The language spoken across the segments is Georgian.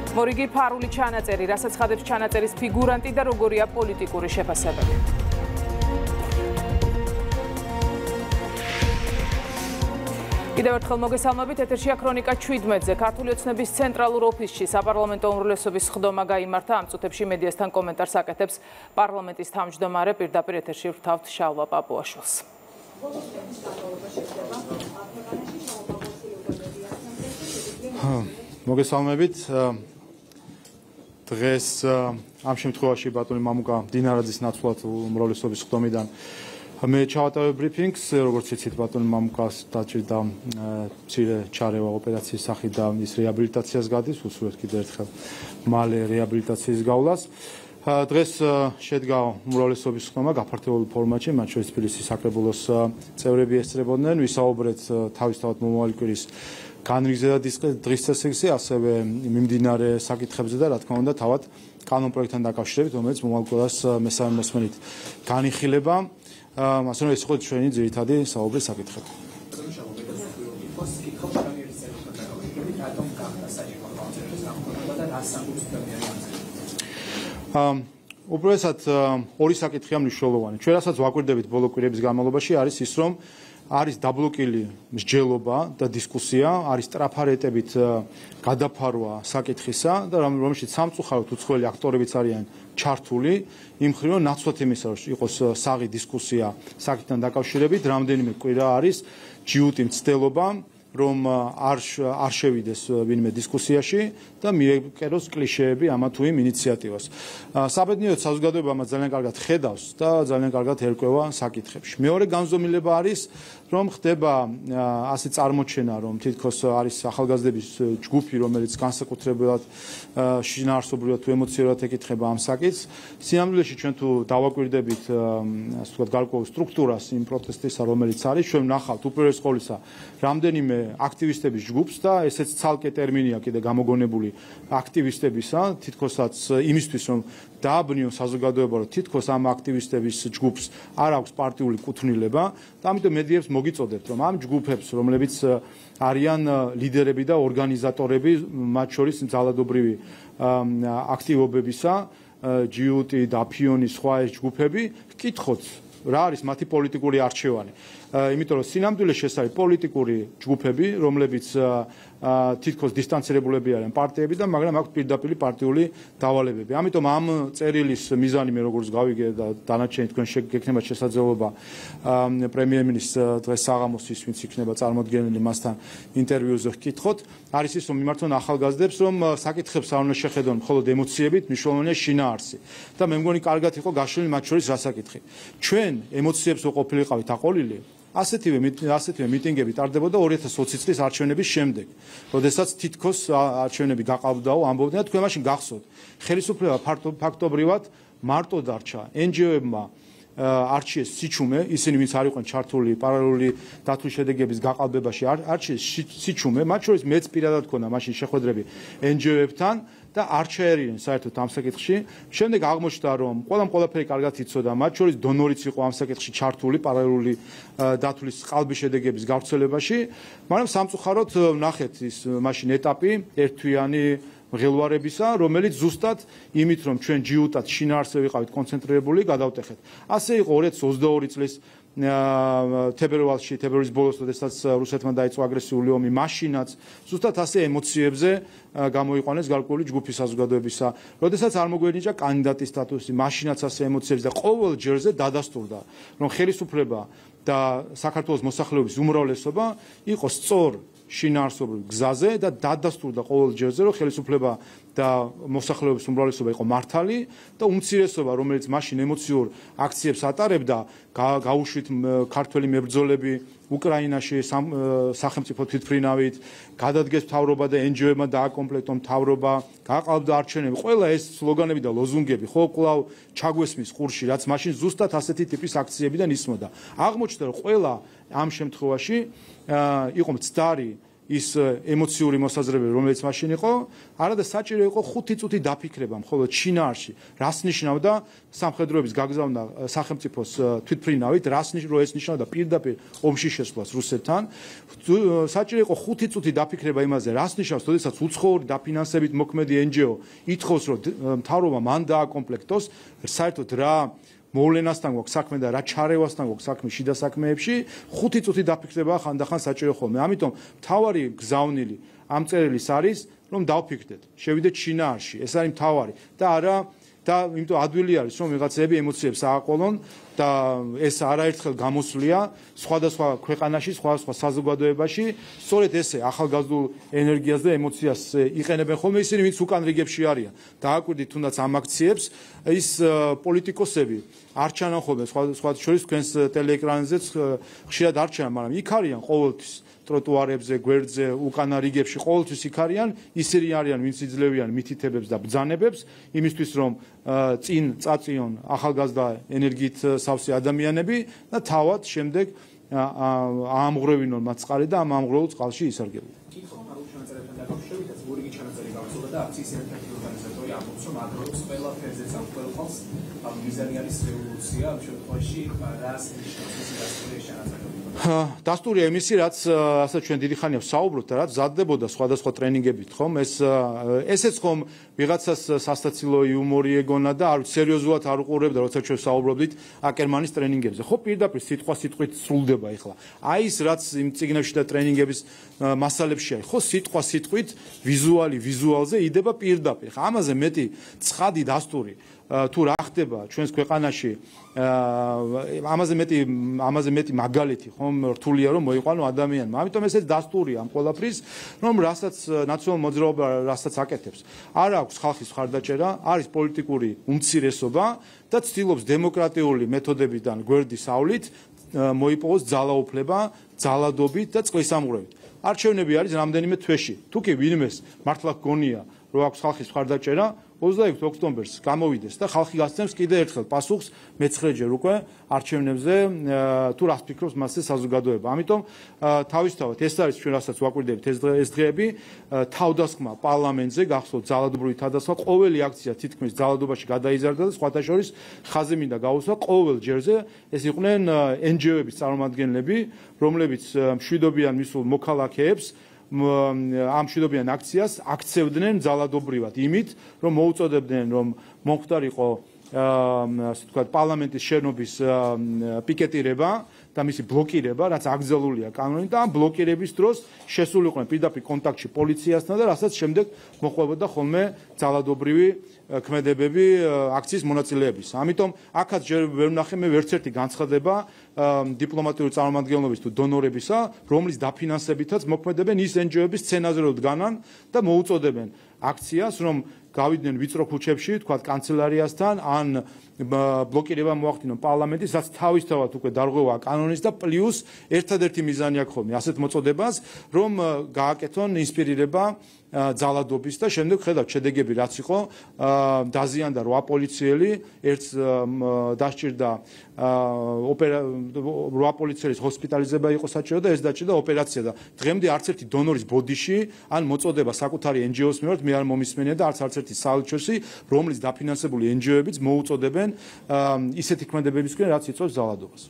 მორიგი ფარული ჩანაწერი, რასაც ხადებს ჩანაწერის ფიგურანტი და როგორია პოლიტიკური შეფასებები. კიდევ ერთხელ მოგესალმებით, ეთერშია ქრონიკა 17-ზე. ქართული ოცნების ცენტრალურ ოფისში საპარლამენტო უმრავლესობის ხდომა გაიმართა. ამ წუთებში მედიასთან კომენტარს აკეთებს პარლამენტის თავმჯდომარე, პირდაპირ ეთერში ვრთავთ შალვა პაპუაშვილს. მოგესალმებით. დღეს ამ შემთხვევაში ბატონი მამუკა დინარაძის ნაცვლად უმრავლესობის ხდომიდან მე ჩავატარებ ბრიფინგს, როგორც იცით ბატონი მამუკას დაჭირდა მცირე ჩარევა ოპერაციის სახით და ის რეაბილიტაციას გადის, უსურვებთ კიდევ ერთხელ მალე რეაბილიტაციის გავლას. დღეს შედგა უმრავლესობის ხდომა გაფართოებულ ფორმატში, მათ შორის თბილისის საკრებულოს წევრები ესწრებოდნენ, ვისაუბრეთ თავისთავად მომავალი კვირის განრიგზე და დღის წესრიგზე, ასევე მიმდინარე საკითხებზე და რა თქმა უნდა თავად კანონპროექტთან დაკავშირებით, რომელიც მომავალ კვირას მესამე მოსმენით განიხილება. ასე რომ ეს იყო ჩვენი ძირითადი საუბრის საკითხები. უპირველესად ორი საკითხია მნიშვნელოვანი. ჩვენ რასაც ვაკვირდებით ბოლო კვირების განმავლობაში არის ის, რომ არის დაბლოკილი მსჯელობა და დისკუსია, არის სტრაფარეტებით გადაფარვა საკითხისა და რომელშიც სამწუხაროდ უცხოელი აქტორებიც არიან ჩართული, იმ მხრივ რომ ნაცვლად იმისა, რომ იყოს საღი დისკუსია საკითხთან დაკავშირებით, რამდენიმე კვირა არის ჯიუტი მცდელობა, რომ არ შევიდეს ვინმე დისკუსიაში და მიეკეროს კლიშეები ამა თუ იმ ინიციატივას. საბედნიეროდ საზოგადოება ამას ძალიან კარგად ხედავს და ძალიან კარგად ერკვევა საკითხებში. მეორე განზომილება არის, რომ ხდება ასე წარმოჩენა, რომ თითქოს არის ახალგაზრდების ჯგუფი, რომელიც განსაკუთრებულად შინაარსობრივად თუ ემოციურად ეკითხება ამ საკითხს. სინამდვილეში ჩვენ თუ დავაკვირდებით ასე ვთქვათ გარკვეულ სტრუქტურას იმ პროტესტისა, რომელიც არის, ჩვენ ვნახავთ უპირველეს ყოვლისა რამდენიმე აქტივისტების ჯგუფს და ესეც ცალკე ტერმინია კიდე გამოგონებული აქტივისტებისა, თითქოსაც იმისთვის, რომ დააბნიოს საზოგადოება, რომ თითქოს ამ აქტივისტების ჯგუფს არ აქვს პარტიული კუთვნილება და ამიტომ მედიებს მოგიწოდებთ, რომ ამ ჯგუფებს, რომლებიც არიან ლიდერები და ორგანიზატორები, მათ შორის ძალადობრივი აქტივობებისა, ჯიუტი, დაფიონი, სხვა ეს ჯგუფები, გკითხოთ, რა არის მათი პოლიტიკური არჩევანი. იმიტომ რომ სინამდვილეში ეს არის პოლიტიკური ჯგუფები, რომლებიც თითქოს დისტანცირებულები არიან პარტიებიდან, მაგრამ აქვს პირდაპირ პარტიული დავალებები. ამიტომ ამ წერილის მიზანი მე როგორც გავიგე და დანარჩენი თქვენ გექნებათ შესაძლებლობა პრემიერ-მინისტრს დღეს საღამოსთვის, ვინც იქნება წარმოდგენილი მასთან ინტერვიუზე გკითხოთ, არის ის, რომ მიმართონ ახალგაზრდებს, რომ საკითხებს არ უნდა შეხედონ მხოლოდ ემოციებით, მნიშვნელოვანია შინაარსი. და მე მგონი კარგად იყო გაშლილი მათ შორის რა საკითხი. ჩვენ ემოციებს ვყოფილიყავით აყოლილი. ასეთივე მიტინგები ტარდებოდა 2020 წლის არჩევნების შემდეგ, როდესაც თითქოს არჩევნები გაყავდაო, ამბობდნენ და თქვენ მაშინ გახსოვთ. ხელისუფლება ფაქტობრივად მარტო დარჩა, NGO-ებმა არჩიეს სიჩუმე, ისინი ვინც არ იყვნენ ჩართული პარალელური დათვლის შედეგების გაყალბებაში, არჩიეს სიჩუმე, მათ შორის მეც პირადად მქონდა მაშინ შეხვედრები NGO-ებთან და არ ჩაერიან საერთოდ ამ საკითხში. შემდეგ აღმოჩნდა, რომ ყველაფერი კარგად იცოდა, მათ შორის დონორიც იყო ამ საკითხში ჩართული პარალელური დათვლის ყალბის შედეგების გავრცელებაში, მაგრამ სამწუხაროდ ვნახეთ ის მაშინ ეტაპი ერთთვიანი მღელვარებისა, რომელიც ზუსტად იმით, რომ ჩვენ ჯიუტად შინაარსზე ვიყავით კონცენტრირებული, გადავტეხეთ. ასე იყო 2022 წლის თებერვალის ბოლოს, როდესაც რუსეთმა დაიწყო აგრესიული ომი, მაშინაც ზუსტად ასე ემოციებზე გამოიყვანეს გარკვეული ჯგუფი საზოგადოებისა. როდესაც არ მოგვენიჭა კანდიდატის სტატუსი, მაშინაც ასე ემოციებზე და ყოველ ჯერზე დადასტურდა, რომ ხელისუფლება და საქართველოს მოსახლეობის უმრავლესობა იყოს სწორ შინაარსობრივ გზაზე და დადასტურდა ყოველ ჯერზე, რომ ხელისუფლება და მოსახლეობის უმრავლესობა იყო მართალი და უმცირესობა, რომელიც მაშინ ემოციურ აქციებს ატარებდა, გაუშვით ქართველი მებრძოლები უკრაინაში სახელმწიფო თვითმფრინავით, გადადგეს მთავრობა და NGO-ებმა დააკომპლექტო მთავრობა, გაყავდა არჩევნები, ყველა ეს სლოგანები და ლოზუნგები ხო კვლავ ჩაგვესმის ყურში, რაც მაშინ ზუსტად ასეთი ტიპის აქციებიდან ისმოდა. აღმოჩნდა, რომ ყველა ამ შემთხვევაში იყო მცდარი ის ემოციური მოსაზრებები, რომელიც მაშინ იყო, არადა საჭირო იყო 5 წუთი დაფიქრება, მხოლოდ შინაარსი, რას ნიშნავდა სამხედროების გაგზავნა სახელმწიფოს თვითმფრინავით, რო ეს ნიშნავდა პირდაპირ ომში შესვლას რუსეთთან. საჭირო იყო 5 წუთი დაფიქრება იმაზე, რას ნიშნავს, როდესაც უცხოური დაფინანსებით მოქმედი NGO ითხოვს, რომ მთავრობა მან დააკომპლექტოს, საერთოდ რა მოვლენასთან გვაქვს საქმე და რა ჩარევასთან გვაქვს საქმე შიდა საქმეებში, 5 წუთი დაფიქრება ხანდახან საჭირო ხოლმე. ამიტომ მთავარი გზავნილი ამ წერილის არის, რომ დავფიქრდეთ, შევიდეთ შინაარსში. ეს არის მთავარი და არა და იმიტომ ადვილი არის, რომ ვიღაცები ემოციებს ააყოლონ და ეს არაერთხელ გამოსვლია სხვადასხვა ქვეყანაში, სხვადასხვა საზოგადოებაში, სწორედ ესე ახალგაზრდულ ენერგიას და ემოციას იყენებენ ხოლმე ისინი, ვინც უკან რიგებში არიან. დააკვირდით თუნდაც ამ აქციებს, ის პოლიტიკოსები არ ჩანან ხოლმე სხვა შორის თქვენს ტელეეკრანზეც ხშირად არ ჩანან, მაგრამ იქ არიან ყოველთვის ტროტუარებზე, გვერდზე, უკანა რიგებში ყოველთვის იქ არიან, ისინი არიან, ვინც იძლევიან მითითებებს და ბრძანებებს, იმისთვის რომ წინ წაწიონ ახალგაზრდა ენერგიით სავსე ადამიანები და თავად შემდეგ აამღრევინონ მათ წყალი და ამ ამღრეულ წყალში ისარგებლონ. კითხვა პარულ ჩანაწერებთან დაკავშირებით, მორიგი ჩანაწერი გავრცელდა და აქციის ერთ-ერთი ორგანიზატორი ამბობს, რომ აგროვებს ყველა ფერზეც ამ ყველყალს, მიზანი არის რევოლუცია, ამ შემთხვევაში რას ნიშნავს ეს დასტური ჩანაწერი? დასტურია იმისი, რაც ასე ჩვენ დიდი ხანია ვსაუბრობთ და რაც მზადდებოდა სხვადასხვა ტრენინგებით, ხომ? ესეც ხომ ვიღაცას სასაცილო იუმორი ეგონა და არ სერიოზულად არ უყურებდა, როცა ჩვენ ვსაუბრობდით აკერმანის ტრენინგებზე. ხო, პირდაპირ სიტყვით სრულდება ახლა. აი ეს რაც იმ წიგნებში და ტრენინგების მასალებშია, ხო, სიტყვით ვიზუალზე იდება პირდაპირ. ამაზე მეტი ცხადი დასტური თუ რა ხდება ჩვენს ქვეყანაში, ამაზე მეტი მაგალითი ხომ რთულია რომ მოიყვანო ადამიანმა. ამიტომ ესეც დასტურია ამ ყველაფრის, რომ რასაც ნაციონალურ მოძრაობა რასაც აკეთებს. არ აქვს ხალხის მხარდაჭერა, არის პოლიტიკური უმცირესობა და ცდილობს დემოკრატიული მეთოდებიდან გვერდისავლით მოიპოვოს ძალაუფლება, ძალადობით და წყლის ამღვრევით. არჩევნები არის რამდენიმე თვეში. თუ კი ვინმეს მართლა გონია რომ აქვს ხალხის მხარდაჭერა, 26 ოქტომბერს გამოვიდეს და ხალხი გასცემს კიდე ერთხელ პასუხს მეცხრეჯერ უკვე არჩევნებზე თუ რას ფიქრობს მასზე საზოგადოება. ამიტომ თავისთავად ეს არის ჩვენ რასაც ვაკვირდებით ეს დღეები, თავდასხმა პარლამენტზე გახსოვთ ძალადობრივი თავდასხმა, ყოველი აქცია თითქმის ძალადობაში გადაიზარდა და სხვათა შორის ხაზი მინდა გაუსვა ყოველ ჯერზე ეს იყვნენ NGO-ების წარმომადგენლები, რომლებიც მშვიდობიან მისულ მოქალაქეებს ამ მშვიდობიან აქციას აქცევდნენ ძალადობრივად იმით, რომ მოუწოდებდნენ, რომ მომხდარიყო ასე ვთქვათ პარლამენტის შენობის პიკეტირება და მისი ბლოკირება, რაც აკრძალულია კანონით და ამ ბლოკირების დროს შესულიყვნენ პირდაპირ კონტაქტში პოლიციასთან და რასაც შემდეგ მოყვებოდა ხოლმე ძალადობრივი ქმედებები აქციის მონაწილეების. ამიტომ აქაც ჯერ ვერ ვნახე მე ვერცერთი განცხადება დიპლომატიური წარმომადგენლობის თუ დონორებისა, რომლის დაფინანსებითაც მოქმედებენ ის NGO-ების სცენაზე რომ დგანან და მოუწოდებენ აქციას, რომ გავიდნენ ვიწრო ქუჩებში, თქვათ კანცელარიასთან, ან ბლოკირება მოახდინონ პარლამენტის, რაც თავისთავად უკვე დარღვევა კანონის და პლუს ერთადერთი მიზანი აქვს ხოლმე ასეთ მოწოდებას, რომ გააკეთონ ინსპირირება ძალადობის და შემდეგ ხედავთ შედეგები რაც იყო, დაზიანდა 8 პოლიციელი, ერთს დასჭირდა 8 პოლიციელის ჰოსპიტალიზება იყო საჭირო და ეს დაჭირდა ოპერაცია და დღემდე არც ერთი დონორის ბოდიში ან მოწოდება საკუთარი NGO-ს მიმართ მე არ მომისმენია და არც ერთი საელჩოსი, რომლის დაფინანსებული NGO-ებიც მოუწოდებენ ისეთი ქმედებებისკენ, რაც იწვევს ძალადობას.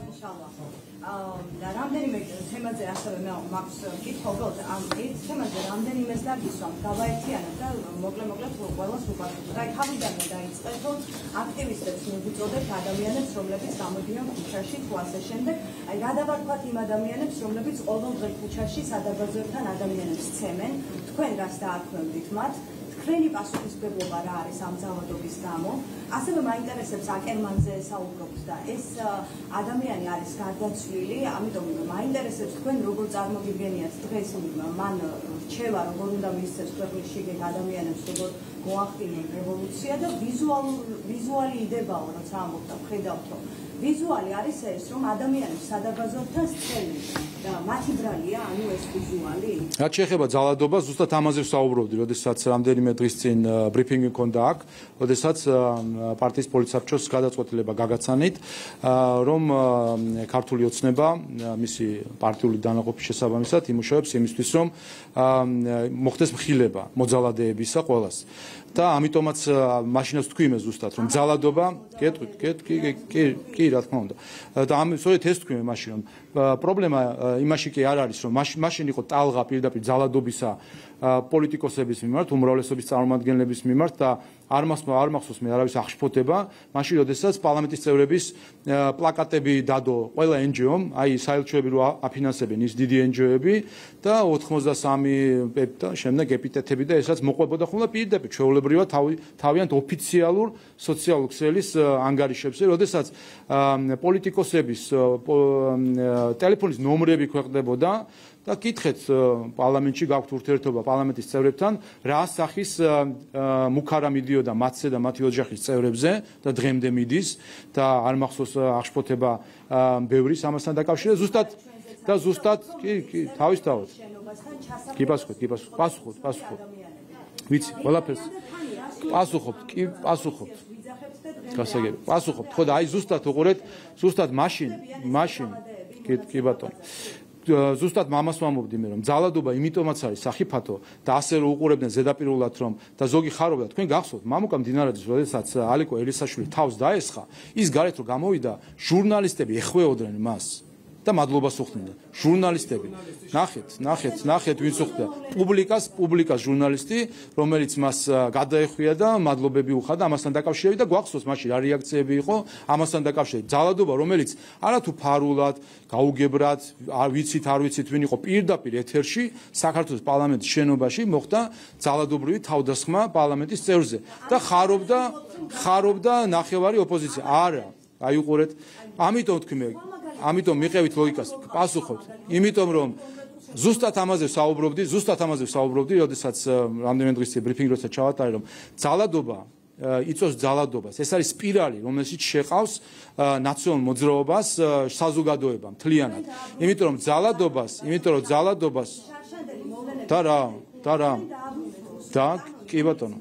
და რამდენიმე თემაზე ასევე მაქვს კითხვა, ამ თემაზე რამდენიმეს დაგისვამ, გავაერთიანებ და მოკლედ ყველას უყვარდეთ. აი, თავიდანვე დაიწყეთ, რომ აქტივისტებს მოგუწოდებთ ადამიანებს, რომლებიც გამოდიან ქუჩაში თუ ასე შემდეგ. აი, რა დავარქვათ იმ ადამიანებს, რომლებიც ყოველ დღე ქუჩაში სადაბაძოებთან ადამიანებს ცემენ, თქვენ რას დაარქვევდით მათ? თქვენი პასუხისმგებლობა რა არის ამ ძალადობის გამო? ასევე მაინტერესებს აკერმანზე საუბრობთ და ეს ადამიანი არის გარდაცვლილი, ამიტომ მაინტერესებს თქვენ როგორ წარმოგიდგენიათ დღეს მან რჩევა როგორ უნდა მისცეს ქვეყნის შიგნით ადამიანებს როგორ მოახდინონ რევოლუცია და ვიზუალი იდებაო როცა ამბობთ და ხედავთ რომ ვიზუალი არის ეს რომ ადამიანებს სადაბაზობთან სცემენ და მათი ბრალია ანუ ეს ვიზუალი რაც შეეხება ძალადობას ზუსტად ამაზე ვსაუბრობდი როდესაც რამდენიმე დღის წინ ბრიფინგი მქონდა აქ როდესაც პარტიის პოლიტსაბჭოს გადაწყვეტილება გაგაცანით რომ ქართული ოცნება მისი პარტიული დანაყოფის შესაბამისად იმუშავებს იმისთვის რომ მოხდეს მხილება მოძალადეებისა ყველას და ამიტომაც მაშინაც თქვი იმეს ზუსტად რომ ძალადობა კი რა თქმა უნდა და ამ სწორედ ეს თქვი მაშინ რომ პრობლემა იმაში კი არ არის რომ მაშინ იყო ტალღა პირდაპირ ძალადობისა პოლიტიკოსების მიმართ უმრავლესობის წარმომადგენლების მიმართ და არ მახსოვს მე არავის აღშფოთება მაშინ როდესაც პარლამენტის წევრების პლაკატები დადო ყველა NGO-მ აი საელჩოები რო აფინანსებენ ის დიდი NGO-ები და 83 და შემდეგ ეპიტეტები და ესაც მოყვებოდა ხოლმე პირდაპირ ჩვეულებრივად თავიანთ ოფიციალურ სოციალურ ქსელის ანგარიშებზე როდესაც პოლიტიკოსების ტელეფონის ნომრები ქვეყნდებოდა და კითხეთ პარლამენტში გაქვთ ურთიერთობა პარლამენტის წევრებთან რა სახის მუქარა მიდიოდა მათზე და მათი ოჯახის წევრებზე და დღემდე მიდის და არ მახსოვს აღშფოთება ბევრის ამასთან დაკავშირებით ზუსტად კი თავისთავად კი პასუხობთ ვიცი ყველაფერს პასუხობთ გასაგები პასუხობთ ხო და აი ზუსტად მაშინ კი ბატონო ზუსტად მამას ვამბობდი მე რომ ძალადობა იმიტომაც არის სახიფათო და ასე რომ უყურებდნენ ზედაპირულად რომ და ზოგი ხარობდა თქვენ გახსოვთ მამუკა მდინარაძის როდესაც ალიკო ელისაშვილი თავს დაესხა ის გარეთ რომ გამოვიდა ჟურნალისტები ეხვეოდნენ მას და მადლობას უხდიდნენ ჟურნალისტები ნახეთ ვინც უხდა პუბლიკას ჟურნალისტი რომელიც მას გადაეხვია და მადლობები უხადა ამასთან დაკავშირებით და გვახსოვს მაშინ რა რეაქციები იყო ამასთან დაკავშირებით ძალადობა რომელიც არათუ ფარულად გაუგებრად არ ვიცით ვინ იყო პირდაპირ ეთერში საქართველოს პარლამენტის შენობაში მოხდა ძალადობრივი თავდასხმა პარლამენტის წევრზე და ხარობდა ნახევარი ოპოზიცია არა აი უყურეთ ამიტომ თქვი მე ამიტომ მიყევით ლოგიკას პასუხობთ იმიტომ რომ ზუსტად ამაზე ვსაუბრობდი როდესაც რამდენიმე დღის წინ ბრიფინგი როცა ჩავატარე რომ ძალადობა იწვევს ძალადობას ეს არის სპირალი რომელშიც შეყავს ნაციონალურ მოძრაობას საზოგადოება მთლიანად იმიტომ რომ ძალადობას და კი ბატონო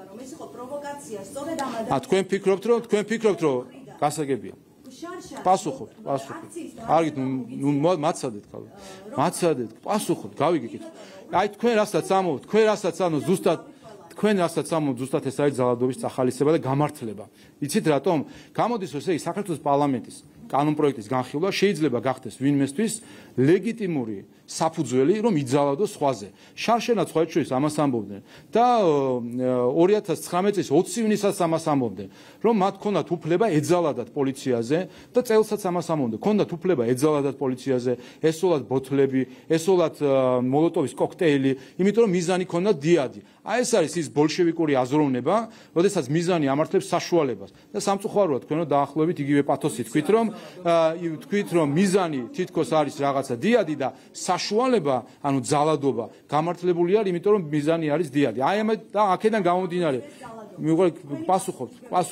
თქვენ ფიქრობთ რომ გასაგებია პასუხობთ კარგით მაცადეთ პასუხობთ გავიგეთ აი თქვენ რასაც ამბობთ ზუსტად ეს არის ძალადობის წახალისება და გამართლება იცით რატომ გამოდის რომ ესე იგი საქართველოს პარლამენტის კანონპროექტის განხილვა შეიძლება გახდეს ვინმესთვის ლეგიტიმური საფუძველი რომ იძალადოს სხვაზე შარშენაც სხვა შორის ამას ამბობდნენ და 2019 წლის 20 ივნისას ამას ამბობდნენ რომ მათ ქონდათ უფლება ეძალადათ პოლიციაზე და წელსაც ამას ამბობდნენ ქონდათ უფლება ეძალადათ პოლიციაზე ესოლათ ბოთლები ესოლათ მოლოტოვის კოქტეილი იმიტომ რომ მიზანი ქონდათ დიადი აი ეს არის ის ბოლშევიკური აზროვნება როდესაც მიზანი ამართლებს საშუალებას და სამწუხაროა თქვენო დაახლოებით იგივე პათოსი თქვით რომ მიზანი თითქოს არის რაღაცა დიადი და საშუალება ანუ ძალადობა გამართლებული არის იმიტომ რომ მიზანი არის დიადი აი ამ და აქედან გამომდინარე პასუხობთ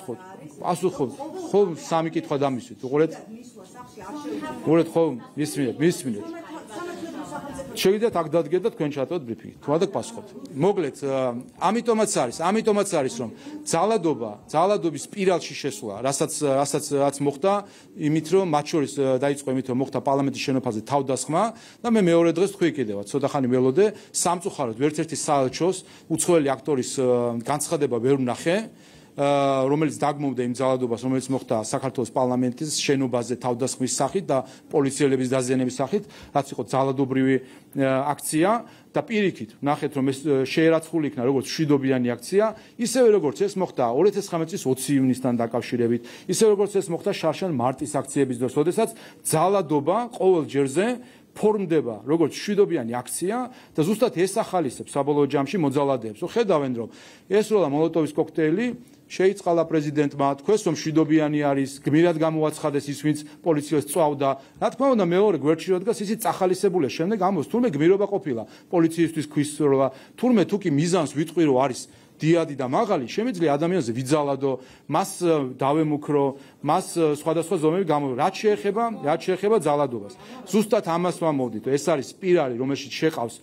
ხო სამი კითხვა დამისვით უყურეთ ხო მისმინეთ შევიდეთ აქ დადგეთ და თქვენ ჩატოთ ბრიფინგი თქვა და პასუხობთ მოკლედ ამიტომაც არის რომ ძალადობის სპირალში შესვლა რასაც მოხდა იმით რომ მათ შორის დაიწყო იმით რომ მოხდა პარლამენტის შენობაზე თავდასხმა და მე მეორე დღეს თქვი კიდევაც ცოტა ხანი ველოდე სამწუხაროდ ვერცერთი საელჩოს უცხოელი აქტორის განცხადება ვერ ვნახე რომელიც დაგმოვდა იმ ძალადობას რომელიც მოხდა საქართველოს პარლამენტის შენობაზე თავდასხმის სახით და პოლიციელების დაზიანების სახით რაც იყო ძალადობრივი აქცია და პირიქით ნახეთ რომ ეს შეერაცხული იქნა როგორც მშვიდობიანი აქცია ისევე როგორც ეს მოხდა 2019 წლის 20 ივნისთან დაკავშირებით ისევე როგორც ეს მოხდა შარშან მარტის აქციების დროს როდესაც ძალადობა ყოველ ჯერზე ფორმდება როგორც მშვიდობიანი აქცია და ზუსტად ეს ახალისებს საბოლოო ჯამში მოძალადეებს. ხედავენ რომ ეს როლა მოლოტოვის კოქტეილი შეიწყალა პრეზიდენტმა, თქვენს რომ მშვიდობიანი არის, გმირად გამოაცხადეს ის ვინც პოლიციას წვავდა. რა თქმა უნდა მეორე გვერდში რო დგას ისიც ახალისებულია. შემდეგ ამბობს თურმე გმირობა ყოფილა პოლიციისთვის ქვის როლა, თურმე თუ კი მიზანს ვიტყვი რომ არის დიადი და მაღალი, შემიძლია ადამიანზე ვიძალადო, მას დავემუქრო, მას სხვადასხვა ზომები გამოვიდო. რაც შეეხება ძალადობას. ზუსტად ამას ვამოვდით. ეს არის სპირალი, რომელშიც შეყავს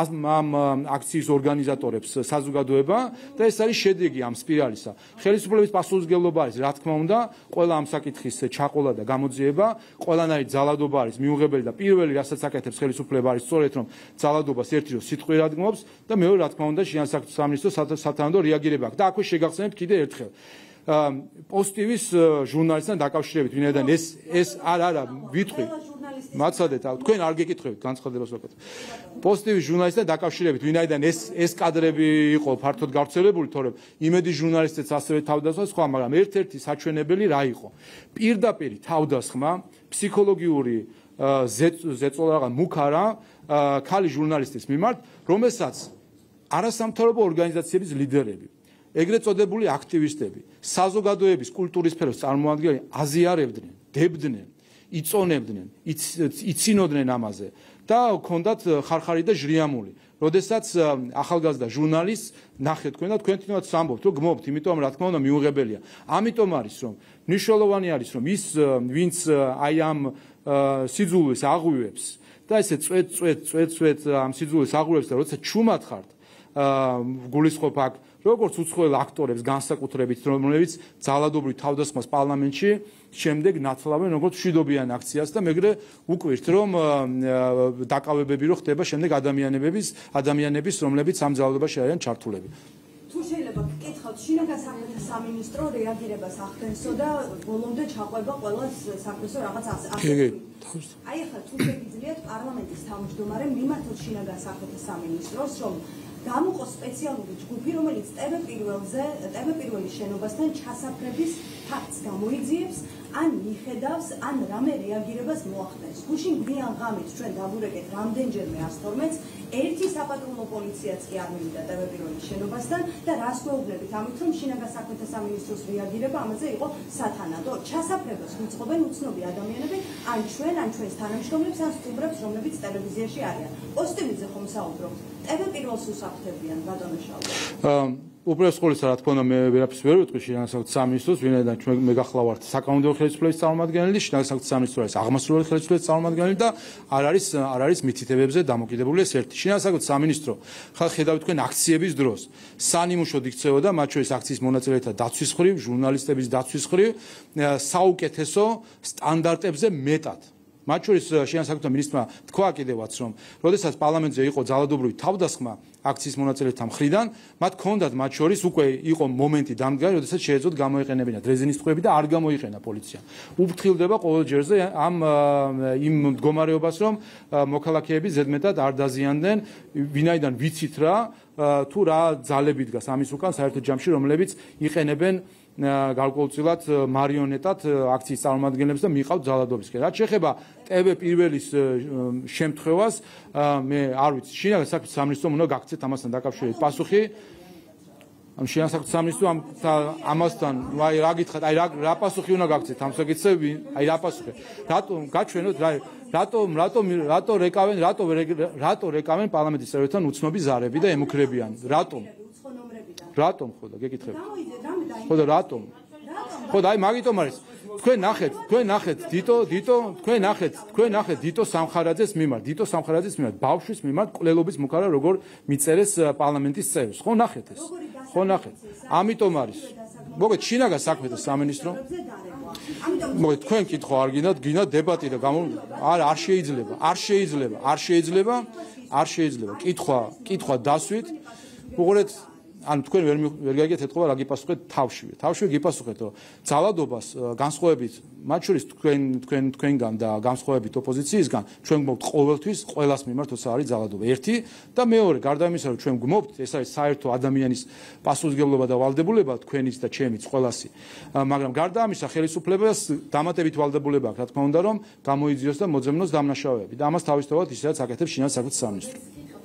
ამ აქციის ორგანიზატორებს საზოგადოება და ეს არის შედეგი ამ სპირალისა. ხელისუფლების პასუხისმგებლობა არის, რა თქმა უნდა, ყველა ამ საკითხის ჩაყოლა და გამოძიება, ყველანაირი ძალადობა არის მიუღებელი და პირველი, რასაც აკეთებს ხელისუფლება არის სწორედ რომ ძალადობას ერთი რომ სიტყვირად გმობს და მეორე, რა თქმა უნდა, შინაგან საქმეთა სამინისტროს სათანადო რეაგირება აქვს. და აქვე შეგახსენებთ კიდე ერთხელ. პოსტივის ჟურნალისტთან დაკავშირებით, ვინაიდან ეს არა, ვიტყვი მაცადეთ, თქვენ არ გეკითხებით განცხადებას ვაკეთებ. პოსტივის ჟურნალისტთან დაკავშირებით, ვინაიდან ეს კადრები იყო ფართოდ გავრცელებული, თორემ იმედი ჟურნალისტებს ასევე თავდასხმა სხვა, მაგრამ ერთ-ერთი საჩვენებელი რა იყო? პირდაპირ თავდასხმა, ფსიქოლოგიური ზეწოლა მუქარა ქალი ჟურნალისტის მიმართ, რომელსაც არასამთავრობო ორგანიზაციების ლიდერები, ეგრეთ წოდებული აქტივისტები, საზოგადოების კულტურის სფეროს წარმოადგენლები აზიარებდნენ, დებდნენ, იწონებდნენ, იცინოდნენ ამაზე და ჰქონდათ ხარხარი და ჟრიამული. როდესაც ახალგაზრდა ჟურნალისტს ნახეთ თქვენ და თქვენ თვითონაც ამბობთ, რომ გმობთ, იმიტომ რა თქმა უნდა მიუღებელია. ამიტომ არის რომ მნიშვნელოვანი არის რომ ის ვინც აი ამ სიძულვის აღვივებს და ესე წვეთ ამ სიძულვის აღვივებს და როცა ჩუმად ხართ გულისხმობ აქ როგორც უცხოელ აქტორებს განსაკუთრებით, რომლებიც ძალადობრივ თავდასხმას პარლამენტში შემდეგ ნათლავენ როგორც მშვიდობიან აქციას და მეგრე უკვირთ რომ დაკავებები რო ხდება შემდეგ ადამიანების რომლებიც ამ ძალადობაში არიან ჩართულები. თუ შეიძლება გკითხავთ, შინაგან საქმეთა სამინისტრო რეაგირებას ახდენსო და ბოლომდე ჩაყვება ყველა საქმესო რაღაც ასე. აი ახლა თუ შეგიძლიათ პარლამენტის თავმჯდომარემ მიმართოთ შინაგან საქმეთა სამინისტროს, რომ გამოყო სპეციალური ჯგუფი, რომელიც ტებე-პირველი შენობასთან ჩასაფრების ფაქტს გამოიძიებს, ან მიხედავს, ან რამე რეაგირებას მოახდენს. გუშინ გვიან ღამით ჩვენ დავურეკეთ რამდენჯერმე 112-ს, ერთი საპატრულო პოლიციაც კი არ მივიდა ტებე-პირველი შენობასთან და რას გვეუბნებით ამით, რომ შინაგან საქმეთა სამინისტროს რეაგირება ამაზე იყო სათანადო. ჩასაფრებას ვიწყობენ უცნობი ადამიანები, ან ჩვენს თანამშრომლებს, ან სტუმრებს, რომლებიც ტელევიზიაში არიან. პოსტივიძე ხომ საუბრობთ, ტებე-პირველს უსაფრთხოებიან ბატონო შალვა. უპირველეს ყოვლისა, რა თქმა უნდა, მე ვერაფერს ვერ ვიტყვი შინაგან საქმეთა სამინისტროს, ვინაიდან მე გახლავართ საკანონმდებლო ხელისუფლების წარმომადგენელი, შინაგან საქმეთა სამინისტრო არის აღმასრულებელი ხელისუფლების წარმომადგენელი და არ არის მითითებებზე დამოკიდებული ეს ერთი. შინაგან საქმეთა სამინისტრო ხედავთ თქვენ აქციების დროს სანიმუშოდ იქცეოდა, მათ შორის აქციის მონაწილეთა დაცვის მხრივ, ჟურნალისტების დაცვის მხრივ, საუკეთესო სტანდარტებზე მეტად. მათ შორის შინაგან საქმეთა მინისტრმა თქვა კიდევაც, რომ როდესაც პარლამენტზე იყო ძალადობრივი თავდასხმა აქციის მონაწილეთა მხრიდან, მათ ჰქონდათ მათ შორის უკვე იყო მომენტი დამდგარი, როდესაც შეეძლოთ გამოეყენებინათ რეზინის ტყვეები და არ გამოიყენა პოლიციამ. უფრთხილდება ყოველ ჯერზე იმ მდგომარეობას, რომ მოქალაქეები ზედმეტად არ დაზიანდნენ, ვინაიდან ვიცით თუ რა ძალები დგას ამის უკან საერთო ჯამში, რომლებიც იყენებენ გარკვეულწილად მარიონეტად აქციის წარმომადგენლებს და მიყავთ ძალადობისკენ. რაც შეეხება ტებე-პირველის შემთხვევას, მე არ ვიცი, შინაგან საქმეთა სამინისტრომ უნდა გაქცეთ ამასთან დაკავშირებით პასუხი. ამ შინაგან საქმეთა სამინისტრო ამასთან, აი რა გითხრათ, აი რა პასუხი უნდა გაქცეთ ამ საკითხზე, აი რა პასუხი. რატომ გაჩვენოთ, რატო რეკავენ პარლამენტის წევრებთან უცნობი ზარები და ემუქრებიან? რატომ ხო და გეკითხებით? ხო და რატომ? ხო და აი მაგიტომ არის. თქვენ ნახეთ თქვენ ნახეთ დიტო სამხარაძეს მიმართ, ბავშვის მიმართ კვლელობის მუქარა როგორ მიწერეს პარლამენტის წევრს. ხო ნახეთ ეს. ხო ნახეთ. ამიტომ არის. მოგეთ შინაგან საქმეთა სამინისტრო. მოგეთ თქვენ კითხვა არ გინდათ დებატი და არ შეიძლება. კითხვა დასვით. უყურეთ ანუ თქვენ ვერ გაიგეთ ეთქვა რა გიპასუხეთ თავშივე. თავშივე გიპასუხეთ, რომ ძალადობას განსხვავებით მათ შორის თქვენგან და განსხვავებით ოპოზიციისგან ჩვენ გვმობთ ყოველთვის ყველას მიმართ როცა არის ძალადობა. ერთი და მეორე, გარდა იმისა, რომ ჩვენ გვმობთ, ეს არის საერთო ადამიანის პასუხისმგებლობა და ვალდებულება თქვენიც და ჩემიც ყველასი. მაგრამ გარდა ამისა, ხელისუფლებას დამატებით ვალდებულება აქვს, რა თქმა უნდა, რომ გამოიძიოს და მოძებნოს დამნაშავეები და ამას თავისთავად ისედაც აკეთებს შინაგან საქმეთა სამინისტრო.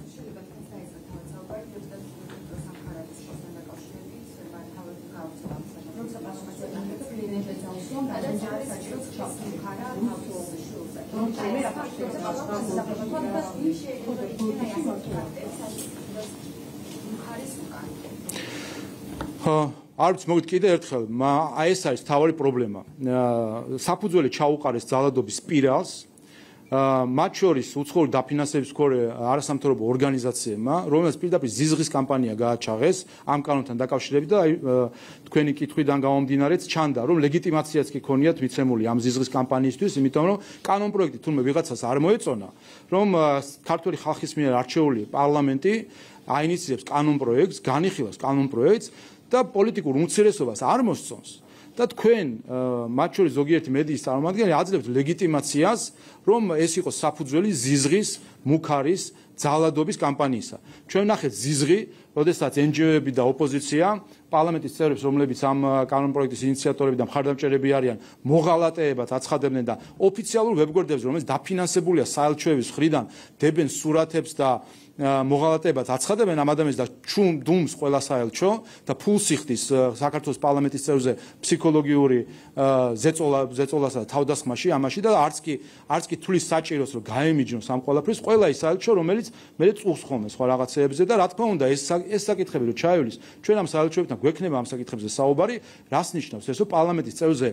არც მოგეთ კიდე ერთხელ, აი ეს არის თავი პრობლემა. საფუძველი ჩაუყარეს ძალადობის სპირალს, მათ შორის უცხოური დაფინანსების არასამთავრობო ორგანიზაციებმა, რომელსაც პირდაპირ ზიზღის კამპანია გააჩაღეს ამ კანონთან დაკავშირებით და თქვენი კითხვიდან გამომდინარეც ჩანდა, რომ ლეგიტიმაციაც კი ქონიათ მიცემული ამ ზიზღის კამპანიისთვის, იმიტომ რომ კანონ პროექტი თუნდაც ვიღაცას არ მოეწონა, რომ ქართული ხალხის მიერ არჩეული პარლამენტი აინიციებს კანონ პროექტს, განიხილავს კანონ პროექტს და პოლიტიკურ უმცირესობას არ მოსწონს. და თქვენ მათ შორის ზოგიერთი მედიის წარმომადგენელი აძლევთ ლეგიტიმაციას, რომ ეს იყოს საფუძველი ზიზღის, მუქარის, ძალადობის კამპანიისა. ჩვენ ნახეთ ზიზღი, როდესაც NGO-ები და ოპოზიცია, პარლამენტის წევრებს, რომლებიც ამ კანონ პროექტის ინიციატორები და მხარდამჭერები არიან, მოღალატეებად აცხადებდნენ და ოფიციალურ ვებგვერდებზე, რომელიც დაფინანსებულია საელჩოების მხრიდან, დებენ სურათებს და მოღალატეებად აცხადებენ ამ ადამიანს და დუმს ყველა საელჩო და ფულს იხდის საქართველოს პარლამენტის წევრზე ფსიქოლოგიური ზეწოლასა და თავდასხმაში ამაში და არც კი თulis საჭიროს რომ გაემიჯნოს ამ ყველაფრის ყველა ის საელჩო რომელიც მე წუხს ხოლმე სხვა რაღაცეებზე და რა თქმა უნდა ეს საკითხები რომ ჩაივლის ჩვენ ამ საელჩოებთან გვექნება ამ საკითხებზე საუბარი რას ნიშნავს ეს რომ პარლამენტის წევრზე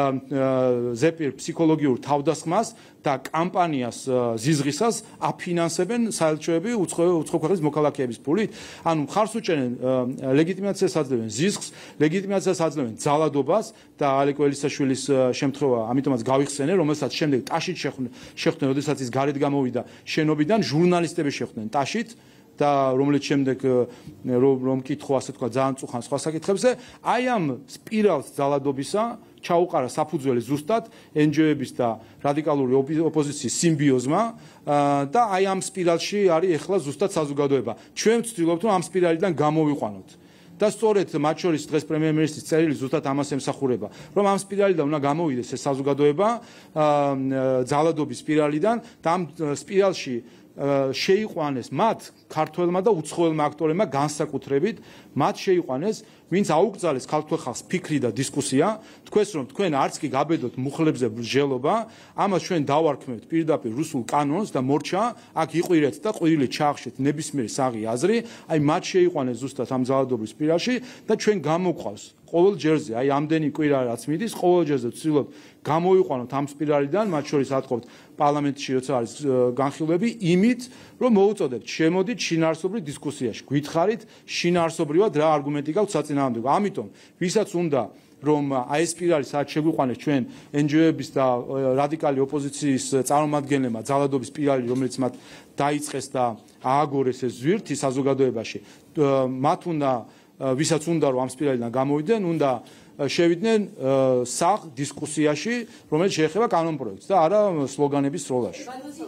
ზეპირ ფსიქოლოგიურ თავდასხმას და კამპანიას ზიზღისას აფინანსებენ საელჩოები უცხო ქვეყნის მოქალაქეების ფულით, ანუ მხარს უჭერენ ლეგიტიმაციას აძლევენ ზიზღს, ლეგიტიმაციას აძლევენ ძალადობას და ალეკო ელისაშვილის შემთხვევა, ამიტომაც გავიხსენე, რომელსაც შემდეგ ტაშით შეხვდნენ, როდესაც ის გარეთ გამოვიდა შენობიდან, ჟურნალისტები შეხვდნენ ტაშით და რომელიც შემდეგ რომ კითხო ასე თქვა ძალიან წუხან სხვა საკითხებზე, აი ამ სპირალს ძალადობისა ჩაუყარა საფუძველი ზუსტად NGO-ების და რადიკალური ოპოზიციის სიმბიოზმა და აი ამ სპირალში არის ეხლა ზუსტად საზოგადოება. ჩვენ ვცდილობთ რომ ამ სპირალიდან გამოვიყვანოთ. და სწორედ მათ შორის დღეს პრემიერ-მინისტრის წერილი ზუსტად ამას ემსახურება, რომ ამ სპირალიდან უნდა გამოვიდეს ეს საზოგადოება ძალადობის სპირალიდან და ამ სპირალში შეიყვანეს მათ ქართველმა და უცხოელმა აქტორებმა განსაკუთრებით მათ შეიყვანეს ვინც აუკრძალეს ქართულ ხალხს ფიქრი და დისკუსია თქვენს რომ თქვენ არც კი გაბედოთ მუხლებზე ბრჟელობა ამას ჩვენ დავარქმევთ პირდაპირ რუსულ კანონს და მორჩა აქ იყვირეთ და ყვირილით ჩაახშეთ ნებისმიერი საღი აზრი აი მათ შეიყვანეს ზუსტად ამ ძალადობის სპირალში და ჩვენ გამოგყავს ყოველ ჯერზე აი ამდენი კვირა რაც მიდის ყოველ ჯერზე ვცდილობთ გამოვიყვანოთ ამ სპირალიდან მათ შორის ატყობთ პარლამენტში როცა არის განხილვები იმით რომ მოუწოდებთ შემოდით შინაარსობრივ დისკუსიაში გითხარით შინაარსობრივად რა არგუმენტი გაქვთ საწინააღმდეგო ამიტომ ვისაც უნდა რომ აი ეს სპირალი საერთოდ შეგვიყვანეს ჩვენ NGO-ების და რადიკალი ოპოზიციის წარმომადგენლებმა ძალადობის სპირალი რომელიც მათ დაიწყეს და ააგორეს ეს ზვირთი საზოგადოებაში მათ უნდა ვისაც უნდა რომ ამ სპირალიდან გამოვიდნენ უნდა შევიდნენ საღ დისკუსიაში რომელიც შეეხება კანონ პროექტს და არა სლოგანების სროლაში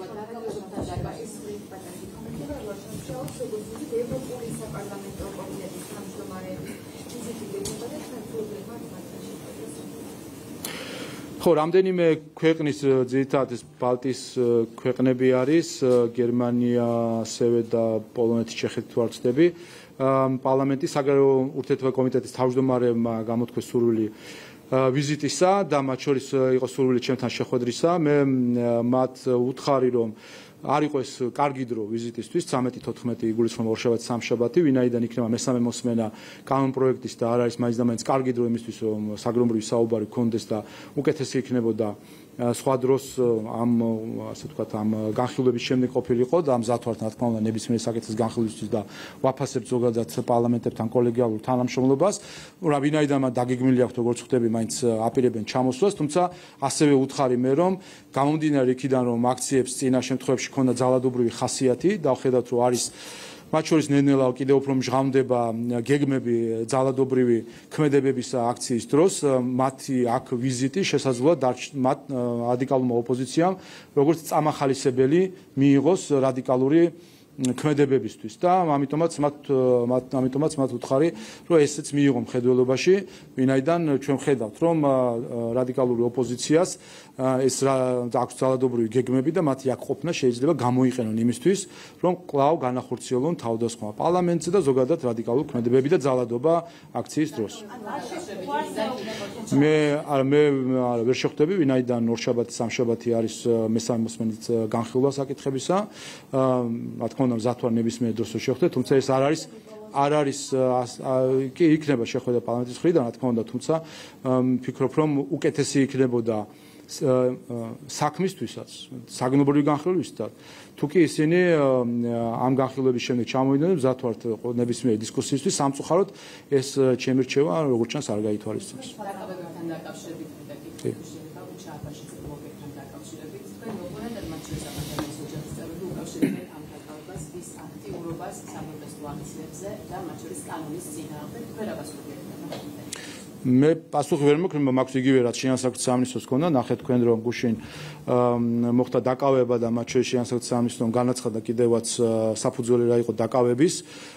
ხო, რამდენიმე ქვეყნის ძირითადად ეს ბალტიის ქვეყნები არის, გერმანია, ასევე და პოლონეთი, ჩეხეთი თუ არ ვცდები. პარლამენტის საგარეო ურთიერთობათა კომიტეტის თავმჯდომარემ გამოთქვეს სურვილი ვიზიტისა და მათ შორის იყო სურვილი ჩემთან შეხვედრისა. მე მათ უთხარი რომ არ იყო ეს კარგი დრო ვიზიტისთვის 13-14 იგულისხმება ორშაბათი სამშაბათი ვინაიდან იქნება მესამე მოსმენა კანონ პროექტის და არ არის მაინც და მაინც კარგი დრო იმისთვის რომ საგრომრივი საუბარი გქონდეს და უკეთესი იქნებოდა სხვა დროს ამ ასე ვთქვათ ამ განხილვების შემდეგ ყოფილიყო და ამ მზად ვართ რა თქმა უნდა ნებისმიერ საკითხის განხილვისთვის და ვაფასებთ ზოგადად პარლამენტებთან კოლეგიალურ თანამშრომლობას რა ვინაიდან დაგეგმილი აქვს როგორც ხვდები მაინც აპირებენ ჩამოსვლას თუმცა ასევე უთხარი მე რომ გამომდინარე იქიდან რომ აქციებს წინა შემთხვევებში ქონდა ძალადობრივი ხასიათი და ვხედავთ რომ არის მათ შორის ნელ-ნელა კიდევ უფრო მჟღავნდება გეგმები ძალადობრივი ქმედებების აქციის დროს მათი აქ ვიზიტი შესაძლოა მათ რადიკალურმა ოპოზიციამ როგორც წამახალისებელი მიიღოს რადიკალური ქმედებებისთვის და ამიტომაც მათ უთხარი რომ ესეც მიიღო მხედველობაში ვინაიდან ჩვენ ხედავთ რომ რადიკალური ოპოზიციას ეს აქვს ძალადობრივი გეგმები და მათი აქ ყოფნა შეიძლება გამოიყენონ იმისთვის რომ კვლავ განახორციელონ თავდასხმა პარლამენტზე და ზოგადად რადიკალური ქმედებები და ძალადობა აქციის დროს მე ვერ შეხვდები ვინაიდან ორშაბათი სამშაბათი არის მესამე მოსმენით განხილვა საკითხებისა რა თქმა უნდა მზად ვარ ნებისმიერ დროს შევხვდეთ თუმცა ეს არ არის კი იქნება შეხვედრა პარლამენტის მხრიდან რა თქმა უნდა თუმცა ვფიქრობ რომ უკეთესი იქნებოდა საქმისთვისაც საგნობრივი განხილვისთვისაც თუ კი ისინი ამ განხილვების შემდეგ ჩამოვიდნენ მზად ვართ ნებისმიერი დისკუსიისთვის სამწუხაროდ ეს ჩემი რჩევა როგორც ჩანს არ გაითვალისწინებს მე პასუხი ვერ მოგქნი მაქვს იგივე რაც შინაგან სამინისტროს ჰქონდა ნახეთ თქვენ რომ გუშინ მოხდა დაკავება და მათ შორის შინაგან სამინისტრომ განაცხადა კიდევაც საფუძველი რა იყო დაკავების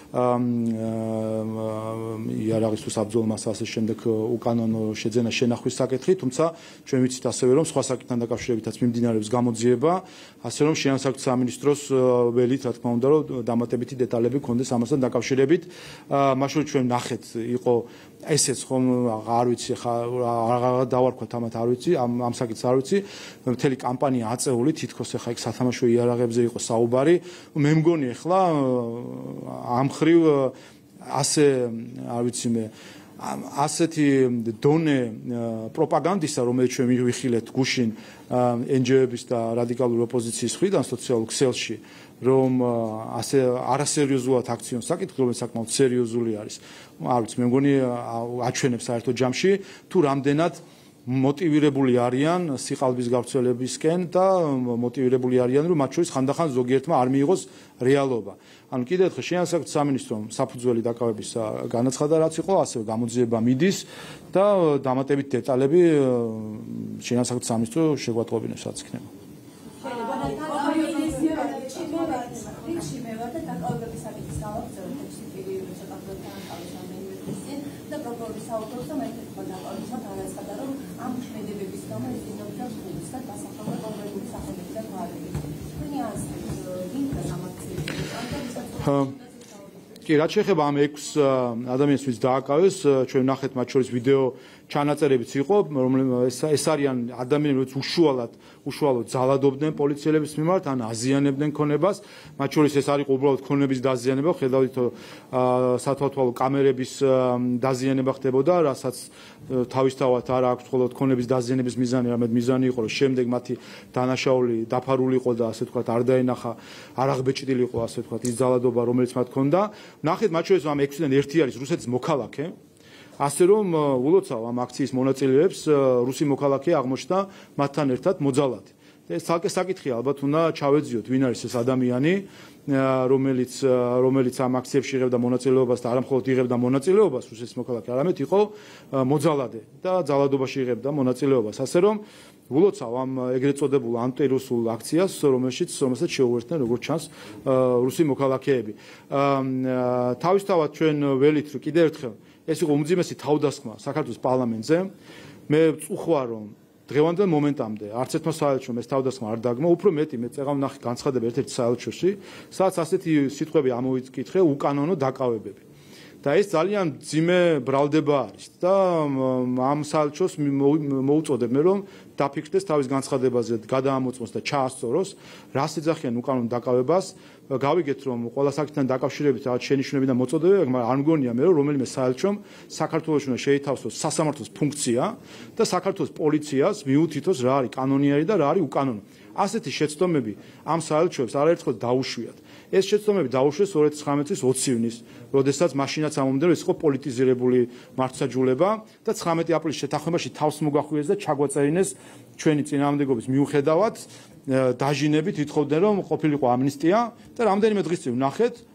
იარაღის თუ საბრძოლო მასალას შემდეგ უკანონო შეძენა შენახვის საკითხი თუმცა ჩვენ ვიცით ასევე რომ სხვა საკითხთან დაკავშირებითაც მიმდინარეობს გამოძიება ასე რომ შინაგან სამინისტროს ველით რა თქმა უნდა რომ დამატებითი დეტალები ქონდეს ამასთან დაკავშირებით მაშინ ჩვენ ნახეთ იყო ესეც ხომ არ ვიცი ხა დავარქვათ ამათ არ ვიცი ამ საკითხს არ ვიცი მთელი კამპანია აწეული თითქოს ხა იქ სათამაშო იარაღებზე იყო საუბარი მე მგონი ახლა ამ ხრივ ასე არ ვიცი მე ასეთი დონე პროპაგანდისა რომელიც ჩვენ მივიხილეთ გუშინ NGO-ების და რადიკალური ოპოზიციის მხრიდან სოციალურ ქსელში რომ ასე არასერიოზულად აქციონ საკითხი რომელიც საკმაოდ სერიოზული არის არ ვიცი მე მგონი აჩვენებს საერთოდ ჯამში თუ რამდენად მოტივირებული არიან სიყალბის გავრცელებისკენ და მოტივირებული არიან რომ მათ შორის ხანდახან ზოგიერთმა არ მიიღოს რეალობა. ანუ კიდევ ერთხელ შინაგან სამინისტრომ საფუძველი დაკავების განაცხადა რაც იყო, ასევე გამოძიება მიდის და დამატებით დეტალები შინაგან სამინისტრო შეგვატყობინებს რაც იქნება. კი რაც შეეხება ამ 6 ადამიანს ვინც დააკავეს ჩვენ ნახეთ მათ შორის ვიდეო ჩანაწერებიც იყო რომელიც ეს არიან ადამიანები რომელიც უშუალოდ ძალადობდნენ პოლიციელების მიმართ ან აზიანებდნენ ქონებას მათ შორის ეს არის უბრალოდ ქონების დაზიანება ხედავთ სათვალთვალო კამერების დაზიანება ხდებოდა რასაც თავისთავად არ აქვს მხოლოდ ქონების დაზიანების მიზანი არამედ მიზანი იყო რომ შემდეგ მათი დანაშაული დაფარული იყო და ასე ვთქვათ არ დაენახა არ აღბეჭდილი იყო ასე ვთქვათ ის ძალადობა რომელიც მათ ჰქონდა ნახეთ მათ შორის ამ 6-დან ერთი არის რუსეთის მოქალაქე ასე რომ ულოცავ ამ აქციის მონაწილეებს რუსი მოქალაქე აღმოჩნდა მათთან ერთად მოძალად. ეს ცალკე საკითხია ალბათ უნდა ჩავეძიოთ ვინ არის ეს ადამიანი რომელიც ამ აქციებში იღებდა მონაწილეობას და არა მხოლოდ იღებდა მონაწილეობას რუსეთის მოქალაქე არამედ იყო მოძალადე და ძალადობაში იღებდა მონაწილეობას. ასე რომ ულოცავ ამ ეგრეთ წოდებულ ანტირუსულ აქციას რომელსაც შეუერთდნენ როგორც ჩანს რუსი მოქალაქეები. თავისთავად ჩვენ ველით რომ კიდევ ერთხელ ეს იყო უმძიმესი თავდასხმა საქართველოს პარლამენტზე. მე ვწუხარ რომ დღევანდელ მომენტამდე არც ერთმა საელჩომ ეს თავდასხმა არ დაგმო, უფრო მეტი მე წეღავ ნახე განცხადება ერთ-ერთ საელჩოში, სადაც ასეთი სიტყვები ამოვიკითხე უკანონო დაკავებები. და ეს ძალიან ძიმე ბრალდება არის და ამ საელჩოს მოუწოდებ მე რომ დაფიქრდეს თავის განცხადებაზე, გადაამოწმოს და ჩაასწოროს, რას ეძახიან უკანონო დაკავებას. გავიგეთ რომ ყველა საკითხთან დაკავშირებით რაღაც შენიშვნები და მოწოდებები, მაგრამ არ მგონია მე რომ რომელიმე საელჩომ საქართველოს უნდა შეითავსოს სასამართლოს ფუნქცია და საქართველოს პოლიციას მიუთითოს რა არის კანონიერი და რა არის უკანონო. ასეთი შეცდომები ამ საელჩოებს არაერთხელ დაუშვიათ. ეს შეცდომები დაუშვეს 2019 წლის 20 ივნისს, როდესაც მაშინაც ამომდერო ეს იყო პოლიტიზირებული მართლმსაჯულება და 19 აპრილის შეთანხმებაში თავს მოგახვიეს და ჩაგვაწერინეს ჩვენი წინააღმდეგობის მიუხედავად დაჟინებით ითხოვდნენ რომ ყოფილიყო ამნისტია და რამდენიმე დღის წინ ვნახეთ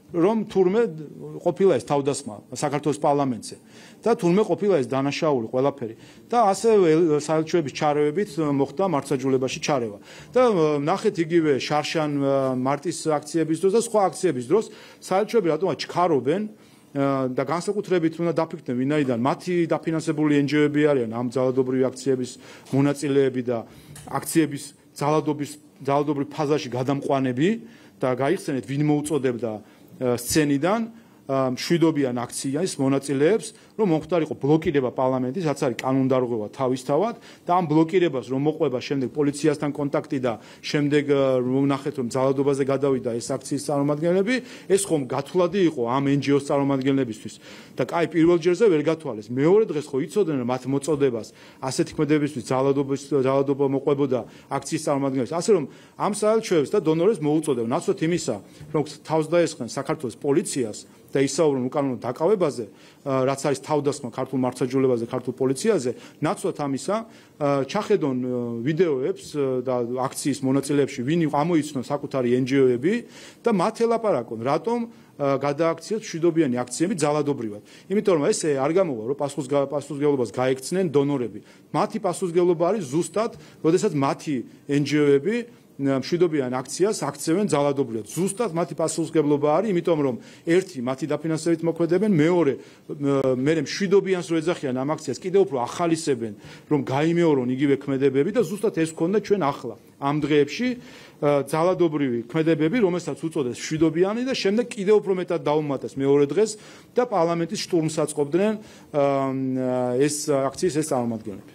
რომ თურმე ყოფილა ეს თავდასხმა საქართველოს პარლამენტზე და თურმე ყოფილა ეს დანაშაული ყველაფერი და ასევე საელჩოების ჩარევებით მოხდა მართლმსაჯულებაში ჩარევა და ნახეთ იგივე შარშან მარტის აქციების დროს და სხვა აქციების დროს საელჩოები რატომაც ჩქარობენ და განსაკუთრებით უნდა დაფიქრდნენ ვინაიდან მათი დაფინანსებული NGO-ები არიან ამ ძალადობრივი აქციების მონაწილეები და აქციების ძალადობრივ ფაზაში გადამყვანები და გაიხსენეთ ვინ მოუწოდებდა სცენიდან მშვიდობიან აქციის მონაწილეებს რომ მომხდარიყო ბლოკირება პარლამენტის რაც არის კანონდარღვევა თავისთავად და ამ ბლოკირებას რომ მოყვება შემდეგ პოლიციასთან კონტაქტი და შემდეგ რომ ნახეთ რომ ძალადობაზე გადავიდა ეს აქციის წარმომადგენლები ეს ხომ გათვლადი იყო ამ NGO-s წარმომადგენლებისთვის და კაი პირველ ჯერზე ვერ გათვალეს მეორე დღეს ხო იცოდნენ რომ მათ მოწოდებას ასეთი ქმედებისთვის ძალადობა მოყვებოდა აქციის წარმომადგენლებს ასე რომ ამ საელჩოებს და დონორებს მოუწოდებენ ნაცვლად იმისა რომ თავს დაესხნენ საქართველოს პოლიციას და ისაუბრონ უკანონო დაკავებაზე, რაც არის თავდასხმა ქართულ მართლმსაჯულებაზე, ქართულ პოლიციაზე, ნაცვლად ამისა, ჩახედონ ვიდეოებს და აქციის მონაწილეებში, ვინ ამოიცნონ საკუთარი NGO-ები და მათ ელაპარაკონ, რატომ გადააქციეს მშვიდობიანი აქციები ძალადობრივად. იმიტომ რომ ესე არ გამოვა, რომ პასუხისმგებლობას გაექცნენ დონორები. მათი პასუხისმგებლობა არის ზუსტად, როდესაც მათი NGO-ები მშვიდობიან აქციას აქცევენ ძალადობრივად. ზუსტად მათი პასუხისმგებლობა არის, იმიტომ რომ ერთი მათი დაფინანსებით მოქმედებენ, მეორე მე მშვიდობიანს რო ეძახიან ამ აქციას, კიდევ უფრო ახალისებენ, რომ გაიმეორონ იგივე ქმედებები და ზუსტად ეს გქონდა ჩვენ ახლა ამ დღეებში ძალადობრივი ქმედებები, რომელსაც უწოდეს მშვიდობიანი და შემდეგ კიდევ უფრო მეტად დაუმატეს მეორე დღეს და პარლამენტის შტურმს აწყობდნენ ეს აქციის ეს წარმომადგენლები.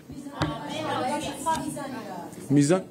მიზანი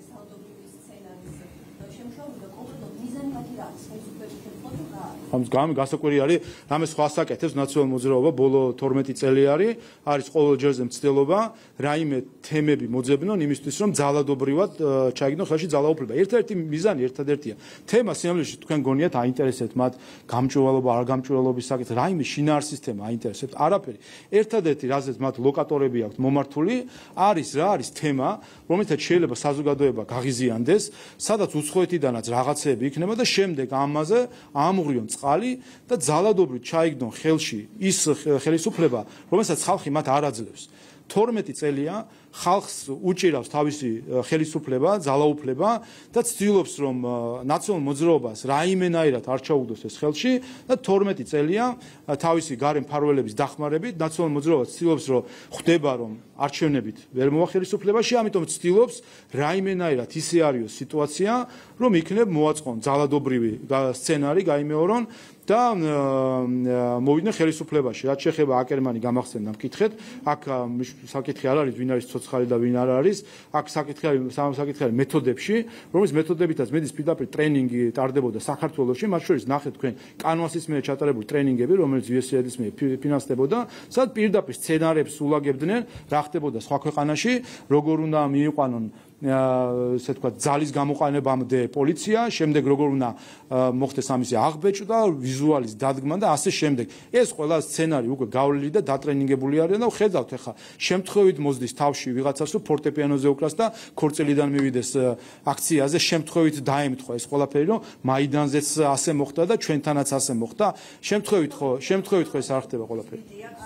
ამ გასაკვირი არის რამე სხვა საკეთებს ნაციონალურ მოძრაობა ბოლო 12 წელი არის ყოველ ჯერზე მცდელობა რაიმე თემები მოძებნონ იმისთვის რომ ძალადობრივად ჩაიგდონ ხელში ძალაუფლება ერთ-ერთი მიზანი ერთადერთია თემა სიამოვნებაში თქვენ გონიათ აინტერესებთ მათ გამჭვირვალობა არ გამჭვირვალობის საკითხი რაიმე შინაარსის თემა აინტერესებთ არაფერი ერთადერთი რაზეც მათ ლოკატორები აქვთ მომართული არის რა არის თემა რომელთაც შეიძლება საზოგადოება გაღიზიანდეს სადაც უცხოეთიდანაც რაღაცეები იქნება და შემდეგ ამაზე ამღვრიონ წყალი და ძალადობრივ ჩაიგდონ ხელში ის ხელისუფლება, რომელსაც ხალხი მათ არ აძლევს. 12 წელია ხალხს უჭირავს თავისი ხელისუფლება, ძალაუფლება და ცდილობს რომ ნაციონალურ მოძრაობას რაიმენაირად არ ჩაუგდოს ეს ხელში და 12 წელია თავისი გარე მფარველების დახმარებით ნაციონალურ მოძრაობას ცდილობს რომ ხვდება რომ არჩევნებით ვერ მოვა ხელისუფლებაში, ამიტომ ცდილობს რაიმენაირად ისე არის სიტუაცია, რომ იქნებ მოაწყონ ძალადობრივი სცენარი გაიმეორონ და მოვიდნენ ხელისუფლებაში. რაც შეეხება აკერმანი გამახსენდა მკითხეთ, აქ საკითხი არ არის ვინ არის ცოცხალი და ვინ არ არის, აქ საკითხი არის მეთოდებში, რომელიც მეთოდებითაც მედის პირდაპირ ტრენინგი ტარდებოდა საქართველოში, მათ შორის ნახეთ თქვენ კანვასის მიერ ჩატარებული ტრენინგები, რომელიც USAID-ის მიერ ფინანსდებოდა, სადაც პირდაპირ სცენარებს ულაგებდნენ, რა ხდებოდა სხვა ქვეყანაში, როგორ უნდა მიიყვანონ ესე თქვა ძალის გამოყენებამდე პოლიცია, შემდეგ როგორ უნდა მოხდეს ამისი აღბეჭდა, ვიზუალის დადგმა და ასე შემდეგ. ეს ყველა სცენარი უკვე გავლილი და დატრენინგებული არიან და ხედავთ ახლა შემთხვევით მოსდის თავში ვიღაცას რომ ფორტეპიანოზე უკრას და ქორწილიდან მივიდეს აქციაზე, შემთხვევით დაემთხვა ეს ყველაფერი რომ მაიდანზეც ასე მოხდა და ჩვენთანაც ასე მოხდა. შემთხვევით ხო ეს არ ხდება ყველაფერი.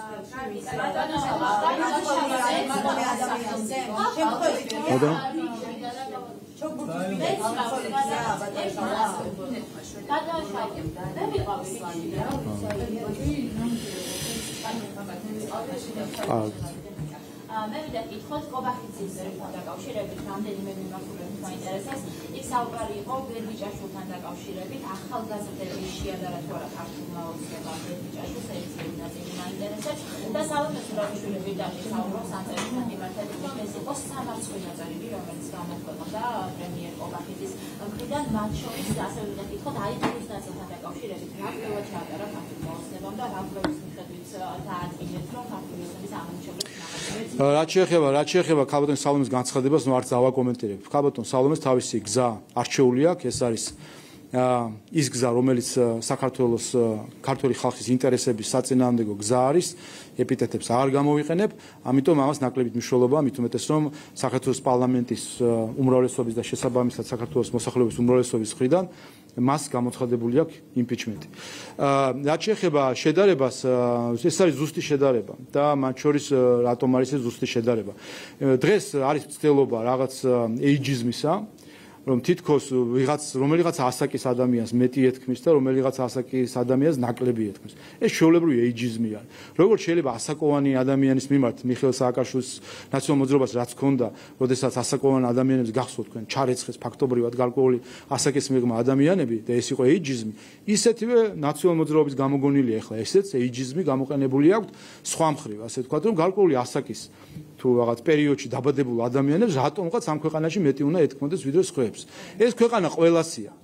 მე ვიდეო კითხოთ კობახიძის რეფორმთან დაკავშირებით რამდენიმე მიმართულებით მაინტერესებს. იქ საუბარი იყო ბერბიჭაშვილთან დაკავშირებით, ახალგაზრდების შეადარა თუ არა ქართულმა ოცნებამ ბერბიჭაშვილს ერთ-ერთი ნაწილი მაინტერესებს და სალომე ზურაბიშვილი ვიდაში საუბრობს ამ წელთან მიმართებით, რომ ეს იყო სამარცხვი ნაწილი, რომელიც გამოქვეყნდა პრემიერ კობახიძის მხრიდან, მათ შორის ასევე ვიდეო კითხოთ აიტურის ნაწილთან დაკავშირებით, რა კვლევა ჩაატარა ქართულმა ოცნებამ და რა კვლევის მიხედვით დაადგინეს, რომ ქართული ოცნების ამომრჩევლებს რაც შეეხება ქალბატონ სალომეს განცხადებას, ნუ არც დავაკომენტირებ. ქალბატონ სალომეს თავისი გზა არჩეული აქვს, ეს არის ის გზა, რომელიც საქართველოს ქართული ხალხის ინტერესების საწინააღმდეგო გზა არის, ეპიტეტებს არ გამოვიყენებ, ამიტომ ამას ნაკლებად მნიშვნელობა, მით უმეტეს რომ საქართველოს პარლამენტის უმრავლესობის და შესაბამისად საქართველოს მოსახლეობის უმრავლესობის მხრიდან მას გამოცხადებული აქვს იმპიჩმენტი. რაც შეეხება შედარებას, ეს არის ზუსტი შედარება და მათ შორის რატომ არის ეს ზუსტი შედარება. დღეს არის ცდილობა რაღაც ეიჯიზმისა, რომ თითქოს რომელიღაც ასაკის ადამიანს მეტი ეთქმის და რომელიღაც ასაკის ადამიანს ნაკლები ეთქმის. ეს ჩვეულებრივი ეიჯიზმი არის. როგორც შეიძლება ასაკოვანი ადამიანის მიმართ მიხეილ სააკაშვილის ნაციონალურ მოძრაობას რაც ჰქონდა, როდესაც ასაკოვან ადამიანებს გახსოვთ თქვენ ჩარეცხეს ფაქტობრივად გარკვეული ასაკის მიღმა ადამიანები და ეს იყო ეიჯიზმი, ისეთივე ნაციონალურ მოძრაობის გამოგონილია ახლა ესეც ეიჯიზმი გამოყენებული აქვს სხვა მხრივ, ასე ვთქვათ, რომ გარკვეული ასაკის თუ რაღაც პერიოდში დაბადებულ ადამიანებს რატომღაც ამ ქვეყანაში მეტი უნდა ეთქმოდეს ვიდრე სხვებს. ეს ქვეყანა ყველასია.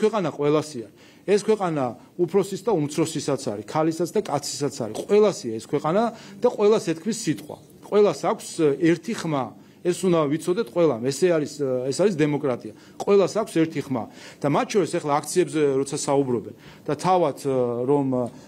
ეს ქვეყანა უფროსის და უმცროსისაც არის, ქალისაც და კაცისაც არის. ყველასია ეს ქვეყანა და ყველას ეთქმის სიტყვა. ყველას აქვს ერთი ხმა. ეს უნდა ვიცოდეთ ყველამ. ეს არის დემოკრატია. ყველას აქვს ერთი ხმა. და მათ შორის ახლა აქციებზე როცა საუბრობენ და თავად რომ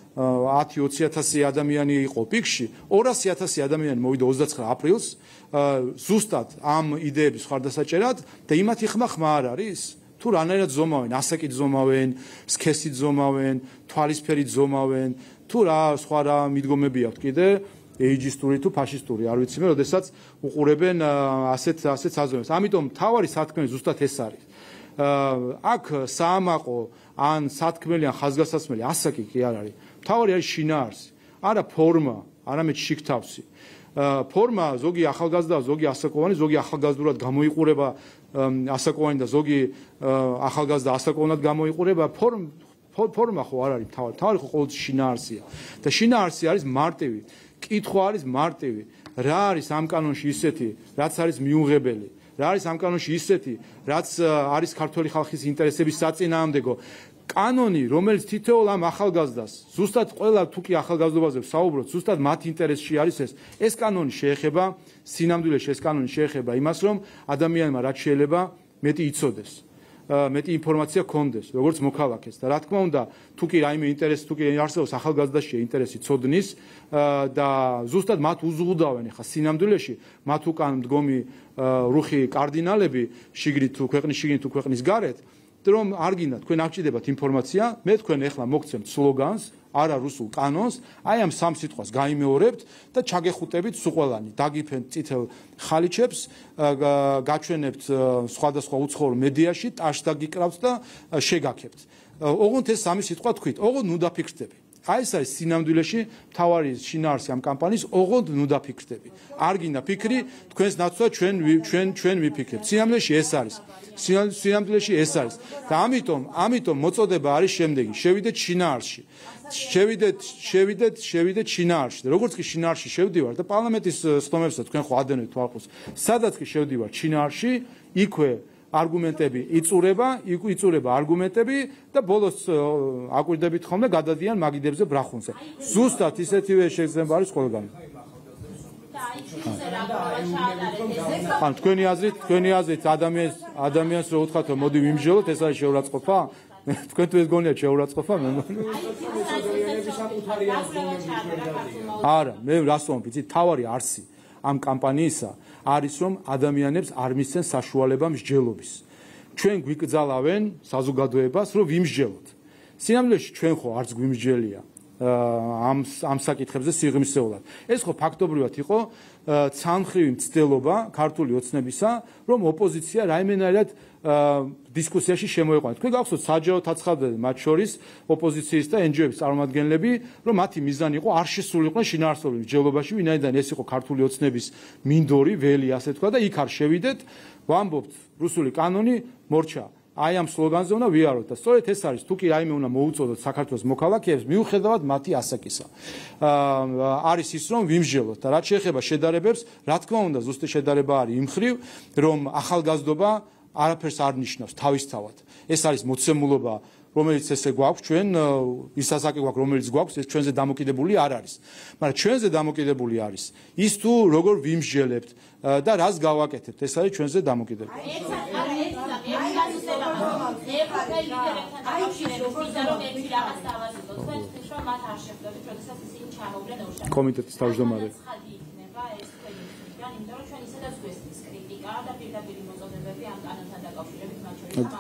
10-20,000 ადამიანი იყო პიკში, 200,000 ადამიანი მოვიდა 29 აპრილს ზუსტად ამ იდეების ხარდასაჭერად და იმათი ხმა არ არის? თუ რანაირად ზომავენ, ასაკით ზომავენ, სქესით ზომავენ, თვალისფერით ზომავენ, თუ რა სხვა რა მიდგომები აქვთ კიდე ეიჯისტური თუ ფაშისტური, არ ვიცი მე, როდესაც უყურებენ ასეთ საზომებს. ამიტომ თავარი სათქმელი ზუსტად ეს არის. აქ საამაყო ან სათქმელი ან ხაზგასაცმელი ასაკი კი არ არის. თავარი არის შინაარსი, არა ფორმა, არამედ შიგთავსი. ფორმა ზოგი ახალგაზრდა, ზოგი ასაკოვანი, ზოგი ახალგაზრდურად გამოიყურება ასაკოვანი და ზოგი ახალგაზრდა ასაკოვნად გამოიყურება. ფორმა ხო არ არის თავარი. თავარი ხო ყოველთვის შინაარსია. და შინაარსი არის მარტივი. კითხვა არის მარტივი. რა არის ამ კანონში ისეთი, რაც არის მიუღებელი? რა არის ამ კანონში ისეთი, რაც არის ქართული ხალხის ინტერესების საწინააღმდეგო? კანონი, რომელიც თითოეულ ამ ახალგაზრდას, ზუსტად ყველა თუ კი ახალგაზრდობაზე საუბრობთ, ზუსტად მათ ინტერესში არის ეს კანონი შეეხება, სინამდვილეში ეს კანონი შეეხება იმას, რომ ადამიანმა რაც შეიძლება მეტი იცოდეს, მეტი ინფორმაცია გქონდეს, როგორც მოქალაქეს და რა თქმა უნდა, თუ კი რაიმე ინტერესი, თუ კი არსებობს ახალგაზრდაში ინტერესი ცოდნის და ზუსტად მათ უზღუდავენ ახლა სინამდვილეში, მათ უკან მდგომი რუხი კარდინალები, შიგნით თუ ქვეყნის გარეთ, რომ არ გინდა თქვენ აღჭირდებათ ინფორმაცია, მე თქვენ ახლა მოგცემთ სლოგანს, არა რუსულ კანონს, აი ამ სამ სიტყვას გაიმეორებთ და ჩაგეხუტებით სულ ყველანი, დაგიფენთ წითელ ხალიჩებს, გაჩვენებთ სხვადასხვა უცხოურ მედიაში, ტაშს დაგიკრავთ და შეგაქებთ. ოღონდ ეს სამი სიტყვა თქვით, ოღონდ ნუ დაფიქრდები. აი ეს არის სინამდვილეში მთავარი შინაარსი ამ კამპანიის, ოღონდ ნუ დაფიქრდები. არ გინდა ფიქრი, თქვენს ნაცვლად ჩვენ ვიფიქრებთ. სინამდვილეში ეს არის. სინამდვილეში ეს არის. და ამიტომ მოწოდება არის შემდეგი: შევიდეთ შინაარსში. შევიდეთ შინაარსში. როგორც კი შინაარსში შევდივართ და პარლამენტის სხდომებსაც თქვენ ხო ადენებთ თვალყურს, სადაც კი შევდივართ შინაარსში, იქვე არგუმენტები იწურება არგუმენტები და ბოლოს აკვირდებით ხოლმე გადადიან მაგიდებზე ბრახუნზე. ზუსტად ისეთივე შეგრძნება არის ყველგან. ან თქვენი აზრით ადამიანს რო უთხრათ რომ მოდი ვიმსჯელოთ, ეს არის შეურაცხყოფა? თქვენ თუ ეს გონიათ შეურაცხყოფა? არა, მე რას ვამბობ, იცით, თავარი არსი ამ კამპანიისა არის რომ ადამიანებს არ მისცენ საშუალება მსჯელობის. ჩვენ გვიკრძალავენ საზოგადოებას რომ ვიმსჯელოთ. სინამდვილეში ჩვენ ხო არც გვიმსჯელია ამ საკითხებზე სიღრმისეულად. ეს ხო ფაქტობრივად იყო ცალმხრივი მცდელობა ქართული ოცნებისა, რომ ოპოზიცია რაიმენაირად დისკუსიაში შემოეყვანათ. თქვენ გახსოვთ საჯარო აცხადებდნენ მათ შორის ოპოზიციის და NGO-ების წარმომადგენლები, რომ მათი მიზანი იყო არ შესრულიყვნენ შინაარსობრივ მსჯელობაში, ვინაიდან ეს იყო ქართული ოცნების მინდორი, ველი, ასე თქვა და იქ არ შევიდეთ, ვამბობთ რუსული კანონი მორჩა. აი ამ სლოგანზე უნდა ვიაროთ და სწორედ ეს არის, თუ კი რაიმე უნდა მოუწოდოთ საქართველოს მოქალაქეებს მიუხედავად მათი ასაკისა. არის ის რომ ვიმსჯელოთ და რაც შეეხება შედარებებს, რა თქმა უნდა, ზუსტი შედარება არის იმ მხრივ, რომ ახალგაზრდობა არაფერს არ ნიშნავს თავისთავად. ეს არის მოცემულობა, რომელიც ესე გვაქვს ჩვენ, ის ასაკი გვაქვს, რომელიც გვაქვს, ეს ჩვენზე დამოკიდებული არ არის. მაგრამ ჩვენზე დამოკიდებული არის ის თუ როგორ ვიმსჯელებთ და რას გავაკეთებთ, ეს არის ჩვენზე დამოკიდებული. ლიდერებთან დაკავშირებით მინდა რომ ერთი რაღაც დავაზუსტოთ. თქვენ თქვით რომ მათ არ შეხვდებით, როდესაც ისინი ჩამოვლენ ორშაბათს. კომიტეტის თავმჯდომარე. ცხადი იქნება ეს თქვენი თქმიდან, იმიტომ რომ ჩვენ ისედაც გვესმის კრიტიკა და პირდაპირ მოწოდებები ამ კანონთან დაკავშირებით მათ შორის ამ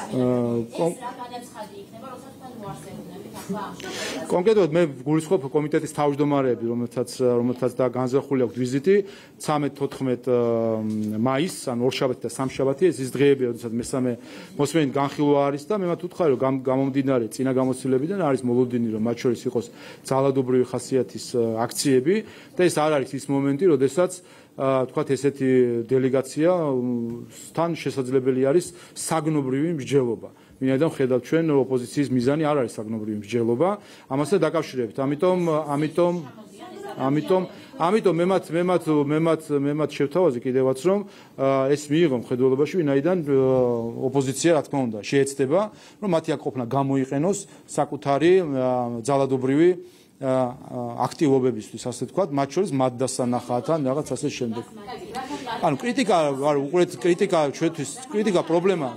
ცხადი იქნება, როცა თქვენ მოარსებუნებით ახლა ამ შემთხვევაში. კონკრეტულად მე გულისხმობ კომიტეტის თავმჯდომარეები, რომელთაც და განზრახული აქვს ვიზიტი 13-14 მაისს, ან ორშაბათი და სამშაბათი, ეს ის დღეებია, როდესაც მესამე მოსმენით განხილვა არის და მე მათ ვუთხარი, რომ გამომდინარე წინა გამოცდილებიდან არის მოლოდინი, რომ მათ შორის იყოს ძალადობრივი ხასიათის აქციები და ეს არ არის ის მომენტი, როდესაც თქვათ ესეთი დელეგაციასთან შესაძლებელი არის საგნობრივი მსჯელობა. ვინაიდან ხედავთ ჩვენ ოპოზიციის მიზანი არ არის საგნობრივი მსჯელობა, ამასთან დაკავშირებით. ამიტომ მე მათ შევთავაზე კიდევაც რომ ეს მიიღო მხედველობაში, ვინაიდან ოპოზიცია რა თქმა უნდა შეეცდება, რომ მათი აქ ყოფნა გამოიყენოს საკუთარი ძალადობრივი აქტივობებისთვის, ასე ვთქვათ, მათ შორის მათდასანახათან რაღაც ასე შემდეგ. ანუ კრიტიკა ჩვენთვის კრიტიკა პრობლემა,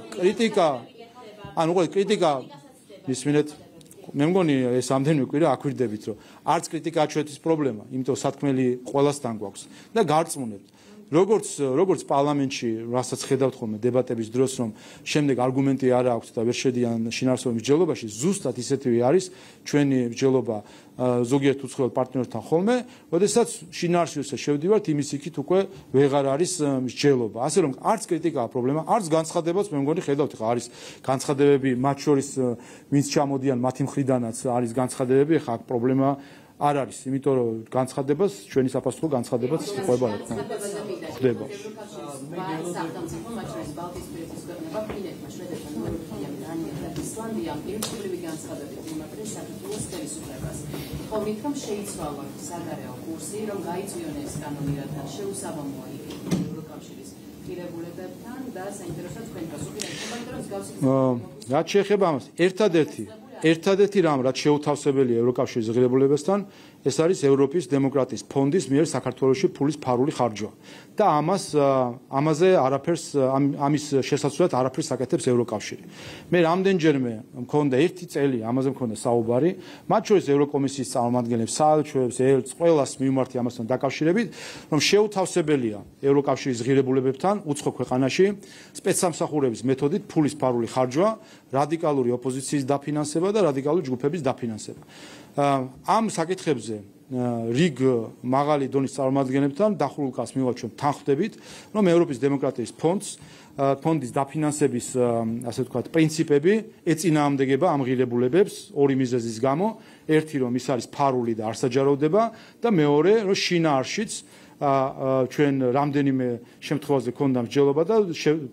კრიტიკა მისმინეთ მე მგონი ეს ამდენივე კვირა აკვირდებით, რომ არც კრიტიკაა ჩვენთვის პრობლემა, იმიტომ სათქმელი ყველასთან გვაქვს და გარწმუნებთ. როგორც პარლამენტში, რასაც ხედავთ ხოლმე დებატების დროს, რომ შემდეგ არგუმენტი არ აქვს და ვერ შედიან შინაარსობრივ მსჯელობაში, ზუსტად ისეთივე არის ჩვენი მსჯელობა ზოგიერთ უცხოელ პარტნიორთან ხოლმე, როდესაც შინაარსზე შევდივართ, იმის იქით უკვე ვეღარ არის მსჯელობა. ასე რომ არც კრიტიკაა პრობლემა, არც განცხადებაც მე მგონი ხედავთ, ხა არის განცხადებები მათ შორის, ვინც ჩამოდიან მათი მხრიდანაც არის განცხადებები, ხა აქ პრობლემა არ არის, იმიტომ რომ განცხადებას ჩვენი საფასურო განცხადებაც ხდება რა თქმა უნდა. ხდება. სახელმწიფო მათ შორის ბალტიისპირეთის ქვეყნებმა ფინეთმა, შვედეთმა, ნორვეგიამ, დანიამ და ისლანდიამ ერთობლივი განცხადებით მიმართეს საქართველოს ხელისუფლებას. ხომით რომ შეიცვალა საგარეო კურსი, რომ გაიწვიონ ეს კანონი, რათა შეუსაბამოა ევროკავშირის ღირებულებებთან და საინტერესოა თქვენ პასუხი რა იქნება, იმიტომ რომ მსგავსი რაც შეეხება ამას, ერთადერთი რამ რაც შეუთავსებელია ევროკავშირის ღირებულებასთან, ეს არის ევროპის დემოკრატიის ფონდის მიერ საქართველოში ფულის ფარული ხარჯვა. და ამაზე არაფერს ამის შესაძლებლად არაფერს აკეთებს ევროკავშირი. მე რამდენჯერმე მქონდა ერთი წელი ამაზე მქონდა საუბარი, მათ შორის ევროკომისიის წარმომადგენლებს, საელჩოებს, ელჩს, ყველას მივმართი ამასთან დაკავშირებით, რომ შეუთავსებელია ევროკავშირის ღირებულებებთან უცხო ქვეყანაში სპეცსამსახურების მეთოდით ფულის ფარული ხარჯვა, რადიკალური ოპოზიციის დაფინანსება და რადიკალური ჯგუფების დაფინანსება. ამ საკითხებზე რიგ მაღალი დონის წარმომადგენლებთან დახურულ კაც მივაჩვენთ თანხმდებით, რომ ევროპის დემოკრატიის ფონდის დაფინანსების ასე ვთქვათ პრინციპები ეწინააღმდეგება ამ ღირებულებებს ორი მიზეზის გამო, ერთი რომ ის არის ფარული და არ საჯაროვდება და მეორე რომ შინაარსშიც ჩვენ რამდენიმე შემთხვევაზე ქონდა მსჯელობა და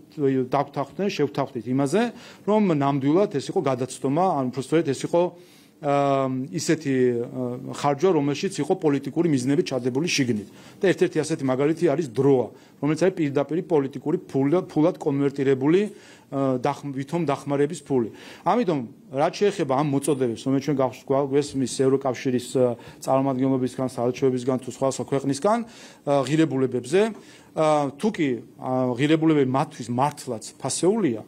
შევთანხმდით იმაზე, რომ ნამდვილად ეს იყო გადაცდომა, ან უბრალოდ ეს იყო ისეთი ხარჯვა, რომელშიც იყო პოლიტიკური მიზნები ჩადებული შიგნით. და ერთ-ერთი ასეთი მაგალითი არის დროა, რომელიც არის პირდაპირ პოლიტიკური ფულად კონვერტირებული ვითომ დახმარების ფული. ამიტომ რაც შეეხება ამ მოწოდებებს, რომელიც ჩვენ გვესმის ევროკავშირის წარმომადგენლობისგან, საელჩოებისგან თუ სხვა ქვეყნისგან ღირებულებებზე, თუ კი ღირებულებები მათთვის მართლაც ფასეულია,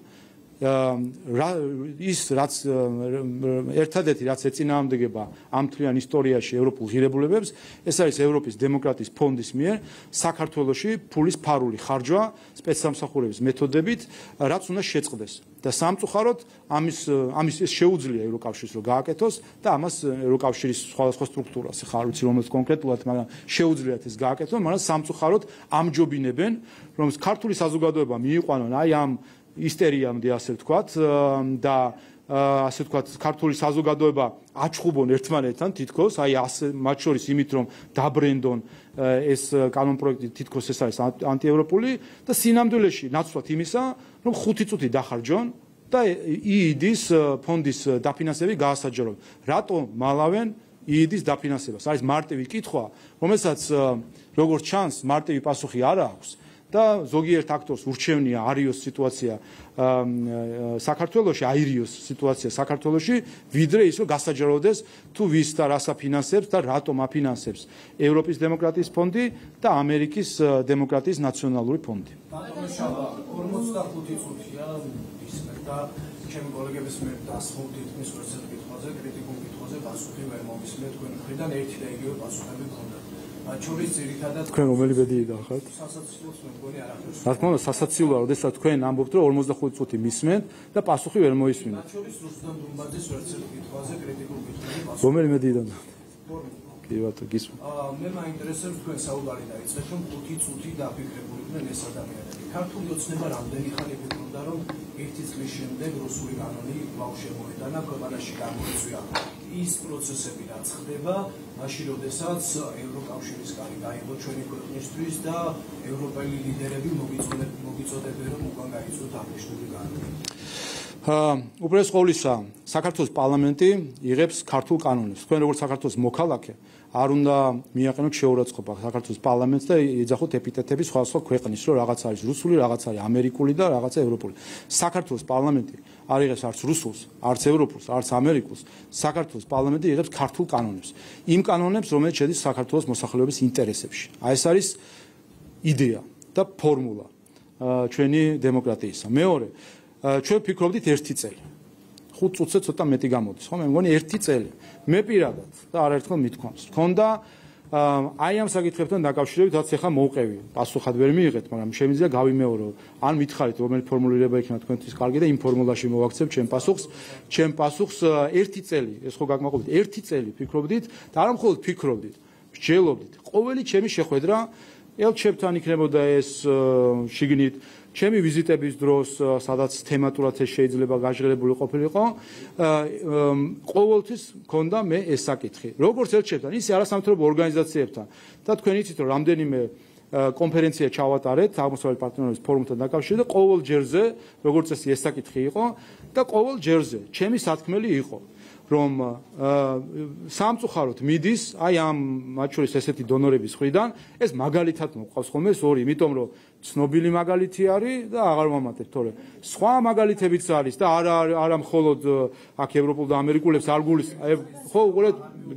ის რაც ერთადერთი რაც ეწინააღმდეგება ამ თლიან ისტორიაში ევროპულ ღირებულებებს, ეს არის ევროპის დემოკრატიის ფონდის მიერ საქართველოში ფულის ფარული ხარჯვა სპეცსამსახურების მეთოდებით, რაც უნდა შეწყდეს. და სამწუხაროდ ამის ეს შეუძლია ევროკავშირს რომ გააკეთოს და ამას ევროკავშირის სხვადასხვა სტრუქტურას, ხა არ ვიცი რომელს კონკრეტულად, მაგრამ შეუძლიათ ეს გააკეთონ, მაგრამ სამწუხაროდ ამჯობინებენ, რომ ქართული საზოგადოება მიიყვანონ აი ამ ისტერიამდე ასე ვთქვათ და ასე ვთქვათ ქართული საზოგადოება აჩხუბონ ერთმანეთთან თითქოს, აი ასე მათ შორის იმით რომ დაბრენდონ ეს კანონპროექტი თითქოს ეს არის ანტიევროპული და სინამდვილეში ნაცვლად იმისა, რომ 5 წუთი დახარჯონ და იიდის ფონდის დაფინანსები გაასაჯარონ. რატო მალავენ იიდის დაფინანსებას? არის მარტივი კითხვა, რომელსაც როგორც ჩანს მარტივი პასუხი არ აქვს. და ზოგიერთ აქტორს ურჩევნია არიოს სიტუაცია საქართველოში, აირიოს სიტუაცია საქართველოში, ვიდრე ის რომ გასაჯაროვდეს თუ ვის და რას აფინანსებს და რატომ აფინანსებს ევროპის დემოკრატიის ფონდი და ამერიკის დემოკრატიის ნაციონალური ფონდი. 45 წუთია ისმერდა ჩემი კოლეგების მიერ დასხმული თითქმის 20 კითხვაზე, კრიტიკულ კითხვაზე პასუხი ვერ მომისმენთ თქვენ მხრიდან ერთი და იგივე პასუხები გქონდა. მათ შორის ძირითადად თქვენ რომელი ბედიიდან ხართ? სასაცილოც მე მგონი არაფერს. რა თქმა უნდა, სასაცილოა, როდესაც თქვენ ამბობთ, რომ 45 წუთი მისმენთ და პასუხი ვერ მოისმინეთ. მათ შორის რუსთან დუმბაძის ერთ კითხვაზე კრიტიკულ კითხვაზე პასუხი. რომელი ბედიიდან? კი ბატონო, გისმენთ. მე მაინტერესებს თქვენ საუბარი დაიწყეთ, რომ 5 წუთი დაფიქრებულიყვნენ ეს ადამიანები. ქართული ოცნება რამდენი ხანი ფიქრობდა, რომ ერთი წლის შემდეგ რუსული კანონი კვლავ შემოიტანა ქვეყანაში გამოიწვია ის პროცესები რაც ხდება, მაშინ როდესაც ევროკავშირის კარი გაიგო ჩვენი ქვეყნისთვის და ევროპელი ლიდერები მოგიწოდებენ, რომ უკან გაიწვიოთ აღნიშნული კანონი. უპირველეს ყოვლისა, საქართველოს პარლამენტი იღებს ქართულ კანონებს. თქვენ როგორც საქართველოს მოქალაქე არ უნდა მიაყენოთ შეურაცხყოფა საქართველოს პარლამენტს და ეძახოთ ეპიტეტები სხვადასხვა ქვეყნის, რომ რაღაც არის რუსული, რაღაც არის ამერიკული და რაღაცა ევროპული. საქართველოს პარლამენტი არ იღებს არც რუსულს, არც ევროპულს, არც ამერიკულს. საქართველოს პარლამენტი იღებს ქართულ კანონებს. იმ კანონებს, რომელიც შედის საქართველოს მოსახლეობის ინტერესებში. აი ეს არის იდეა და ფორმულა ჩვენი დემოკრატიისა. მეორე, ჩვენ ვფიქრობდით ერთი წელი. 5 წუთზე ცოტა მეტი გამოდის, ხო? მე მგონი ერთი წელი. მე პირადად და არაერთხელ მithქვამს. მქონდა აი ამ საკითხებთან დაკავშირებით, რაც ახლა მოვყევი. პასუხად ვერ მიიღეთ, მაგრამ შემიძლია გავიმეორო. ან მითხარით, რომელი ფორმულირება იქნება თქვენთვის კარგი და იმ ფორმულაში მოვაქცევ ჩემ პასუხს. ჩემ პასუხს ერთი წელი, ეს ხო გაკმაყოფილეთ, ერთი წელი ფიქრობდით და არა მხოლოდ ფიქრობდით, მსჯელობდით. ყოველი ჩემი შეხვედრა ელჩებთან იქნებოდა ეს შიგნით ჩემი ვიზიტების დროს, სადაც თემატურად ეს შეიძლება გაჟღერებული ყოფილიყო, ყოველთვის მქონდა მე ეს საკითხი. როგორც ელჩებთან, ისე არასამთავრობო ორგანიზაციებთან და თქვენ იცით, რომ რამდენიმე კონფერენცია ჩავატარეთ აღმოსავლეთ პარტნიორობის ფორუმთან დაკავშირებით და ყოველ ჯერზე, როგორც წესი, ეს საკითხი იყო და ყოველ ჯერზე ჩემი სათქმელი იყო, რომ სამწუხაროდ მიდის აი ამ მათ შორის ესეთი დონორების მხრიდან, ეს მაგალითად მოყავს ხოლმე ეს ორი, იმიტომ რომ ცნობილი მაგალითი არის და აღარ ვამატებ, თორე სხვა მაგალითებიც არის და არა მხოლოდ აქ ევროპულ და ამერიკულებს არ გულის, ხო უყურეთ,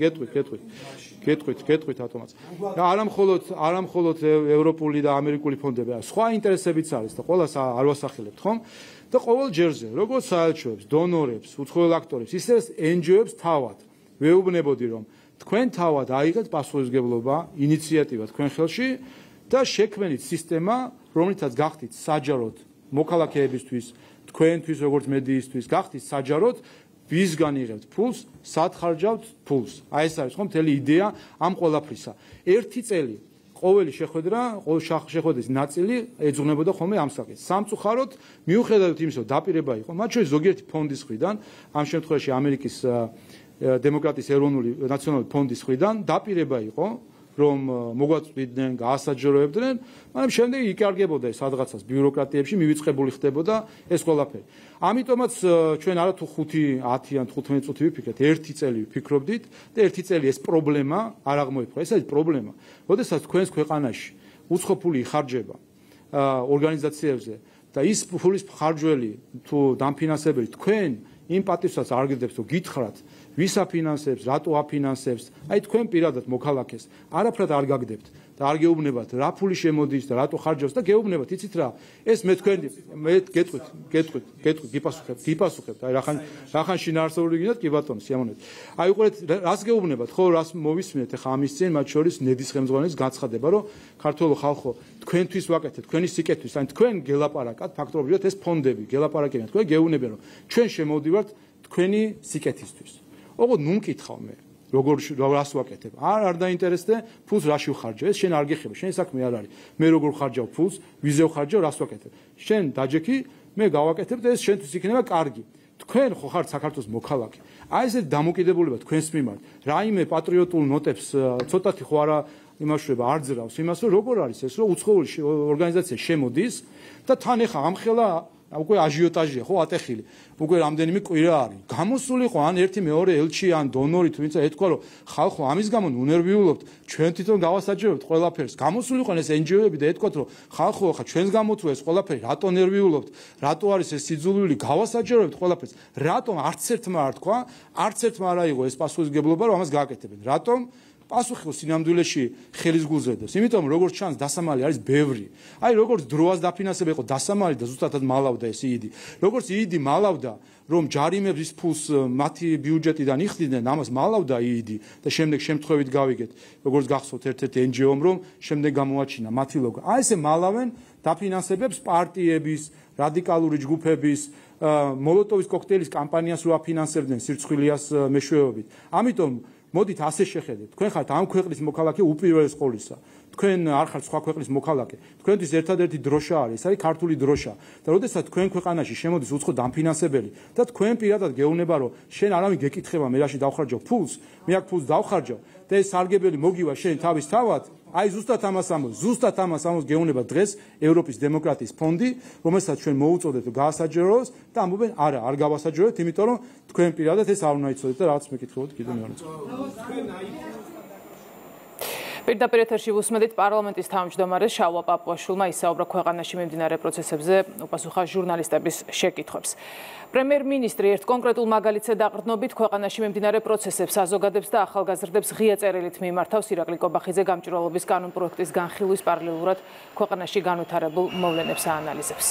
გეტყვით ათომაც. და არა მხოლოდ ევროპული და ამერიკული ფონდები, სხვა ინტერესებიც არის და ყველას არ ვასახელებთ, ხომ? და ყოველ ჯერზე, როგორც საელჩოებს, დონორებს, უცხოელ აქტორებს, ისე NGO-ებს თავად ვეუბნებოდი, რომ თქვენ თავად აიღეთ პასუხისმგებლობა, ინიციატივა თქვენ ხელში და შექმნით სისტემა, რომლითაც გახდით საჯაროდ მოქალაქეებისთვის, თქვენთვის, როგორც მედიისთვის, გახდით საჯაროდ ვისგან იღებთ ფულს, სად ხარჯავთ ფულს. აი ეს არის ხო მთელი იდეა ამ ყველაფრისა. ერთი წელი ყოველი შეხვედრის ნაწილი ეძღვნებოდა ხოლმე ამ საკითხს. სამწუხაროდ, მიუხედავად იმისა, რომ დაპირება იყო, მათ შორის ზოგიერთი ფონდის მხრიდან, ამ შემთხვევაში ამერიკის დემოკრატიის ეროვნული ნაციონალური ფონდის მხრიდან დაპირება იყო, რომ მოგვაწვდიდნენ, გაასაჯაროებდნენ, მაგრამ შემდეგ იკარგებოდა ეს სადღაცას ბიუროკრატიებში მივიწყებული ხდებოდა ეს ყველაფერი. ამიტომაც ჩვენ არათუ 5, 10 ან 15 წუთი ვიფიქრეთ, ერთი წელი ვფიქრობდით და ერთი წელი ეს პრობლემა არ აღმოიფხვრა. ეს არის პრობლემა. როდესაც თქვენს ქვეყანაში უცხო ფული იხარჯება ორგანიზაციებზე და ის ფულის ხარჯველი თუ დამფინანსებელი თქვენ იმ პატივსაც არ გიძებთ, რომ გითხრათ ვის აფინანსებს, რატო აფინანსებს, აი თქვენ პირადად მოქალაქეს არაფრად არ გაგდებთ და არ გეუბნებათ რა ფული შემოდის და რატო ხარჯავს და გეუბნებათ, იცით რა, ეს მე გეტყვით, გიპასუხებთ, აი რახან შინაარსობრივი გინდათ, კი ბატონო, სიამოვნებით. აი უყურეთ, რას გეუბნებათ, ხო, რას მოვისმინეთ ახლა ამის წინ, მათ შორის ნედის ხელმძღვანელის განცხადება, რომ ქართველო ხალხო, თქვენთვის ვაკეთეთ, თქვენი სიკეთვის, ან თქვენ გელაპარაკათ, ფაქტობრივად ეს ფონდები გელაპარაკებიან, თქვენ გეუბნებიან, რომ ჩვენ შემოვდივართ თქვენი სიკეთისთვის. ოღონდ ნუ მკითხავ მე, რას ვაკეთებ. არ დაინტერესდე, ფულს რაში ვხარჯავ, ეს შენ არ გეხება, შენ საქმე არ არის. მე როგორ ვხარჯავ ფულს, ვიზე ვხარჯავ, რას ვაკეთებ. შენ დაჯექი, მე გავაკეთებ და ეს შენთვის იქნება კარგი. თქვენ ხო ხართ საქართველოს მოქალაქე. აი ეს დამოკიდებულება თქვენს მიმართ. რაიმე პატრიოტულ ნოტებს ცოტათი ხო არა იმაშუება არ ძრავს იმას, რომ როგორ არის ეს, რომ უცხოური ორგანიზაცია შემოდის და თან ეხა ამხელა უკვე აჟიოტაჟია, ხო, ატეხილი. უკვე რამდენიმე კვირა არის. გამოსულიყო ან ერთი მეორე ელჩი ან დონორი თუ ვინც ეთქვა, რომ ხალხო ამის გამო უნერვიულობთ, ჩვენ თვითონ გავასაჯერებთ ყველაფერს. გამოსულიყო ეს NGO-ები და ეთქვათ, რომ ხალხო, ხა ჩვენს გამო თუ ეს ყველაფერი რატო ნერვიულობთ, რატო არის ეს სიძულვილი, გავასაჯერებთ ყველაფერს. რატომ არც ერთმა არ თქვა, არც ერთმა არ აიღო ეს პასუხისმგებლობა, რომ ამას გააკეთებენ. რატომ? პასუხი სინამდვილეში ხელის გულზე დევს. იმიტომ როგორც ჩანს დასამალი არის ბევრი. აი როგორც დროას დაფინანსება იყო დასამალი და ზუსტად მალავდა ეს იიდი. როგორც იიდი მალავდა რომ ჯარიმების ფულს მათი ბიუჯეტიდან იხდიდნენ, ამას მალავდა იიდი და შემდეგ შემთხვევით გავიგეთ, როგორც გახსოვთ ერთ-ერთი NGO-მ რომ შემდეგ გამოაჩინა მათი ლოგო. აი ესე მალავენ დაფინანსებებს პარტიების, რადიკალური ჯგუფების, მოლოტოვის კოქტეილის კამპანიას რო აფინანსებდნენ სირცხვილიას მეშვეობით. ამიტომ მოდით ასე შეხედეთ. თქვენ ხართ ამ ქვეყნის მოქალაქე უპირველეს ყოვლისა. თქვენ არ ხართ სხვა ქვეყნის მოქალაქე. თქვენთვის ერთადერთი დროშა არის, ეს არის ქართული დროშა. და როდესაც თქვენ ქვეყანაში შემოდის უცხო დამფინანსებელი და თქვენ პირადად გეუბნება, რომ შენ არავინ გეკითხება მე რაში დავხარჯავ ფულს, მე აქ ფულს დავხარჯავ და ეს სარგებელი მოგივა შენ თავის თავად, აი ზუსტად ამას ამოს გეუბნება დღეს ევროპის დემოკრატიის ფონდი, რომელსაც ჩვენ მოუწოდეთ გაასაჯეროს და ამბობენ არა, არ გავასაჯეროთ, იმიტომ რომ თქვენ პირადად ეს არ უნდა იცოდეთ და რაღაც მეკითხებოდ კიდე მეორე. პირდაპირ ეთერში ვუსმედით პარლამენტის თავმჯდომარე შალვა პაპუაშვილმა ისაუბრა ქვეყანაში მიმდინარე პროცესებზე, უპასუხა ჟურნალისტების შეკითხვებს. პრემიერ-მინისტრი ერთ კონკრეტულ მაგალითზე დაყრდნობით ქვეყანაში მიმდინარე პროცესებს საზოგადებს და ახალგაზრდებს ღია წერილით მიმართავს ირაკლი კობახიძე გამჭვირვალობის კანონპროექტის განხილვის პარალელურად ქვეყანაში განვითარებულ მოვლენებს აანალიზებს.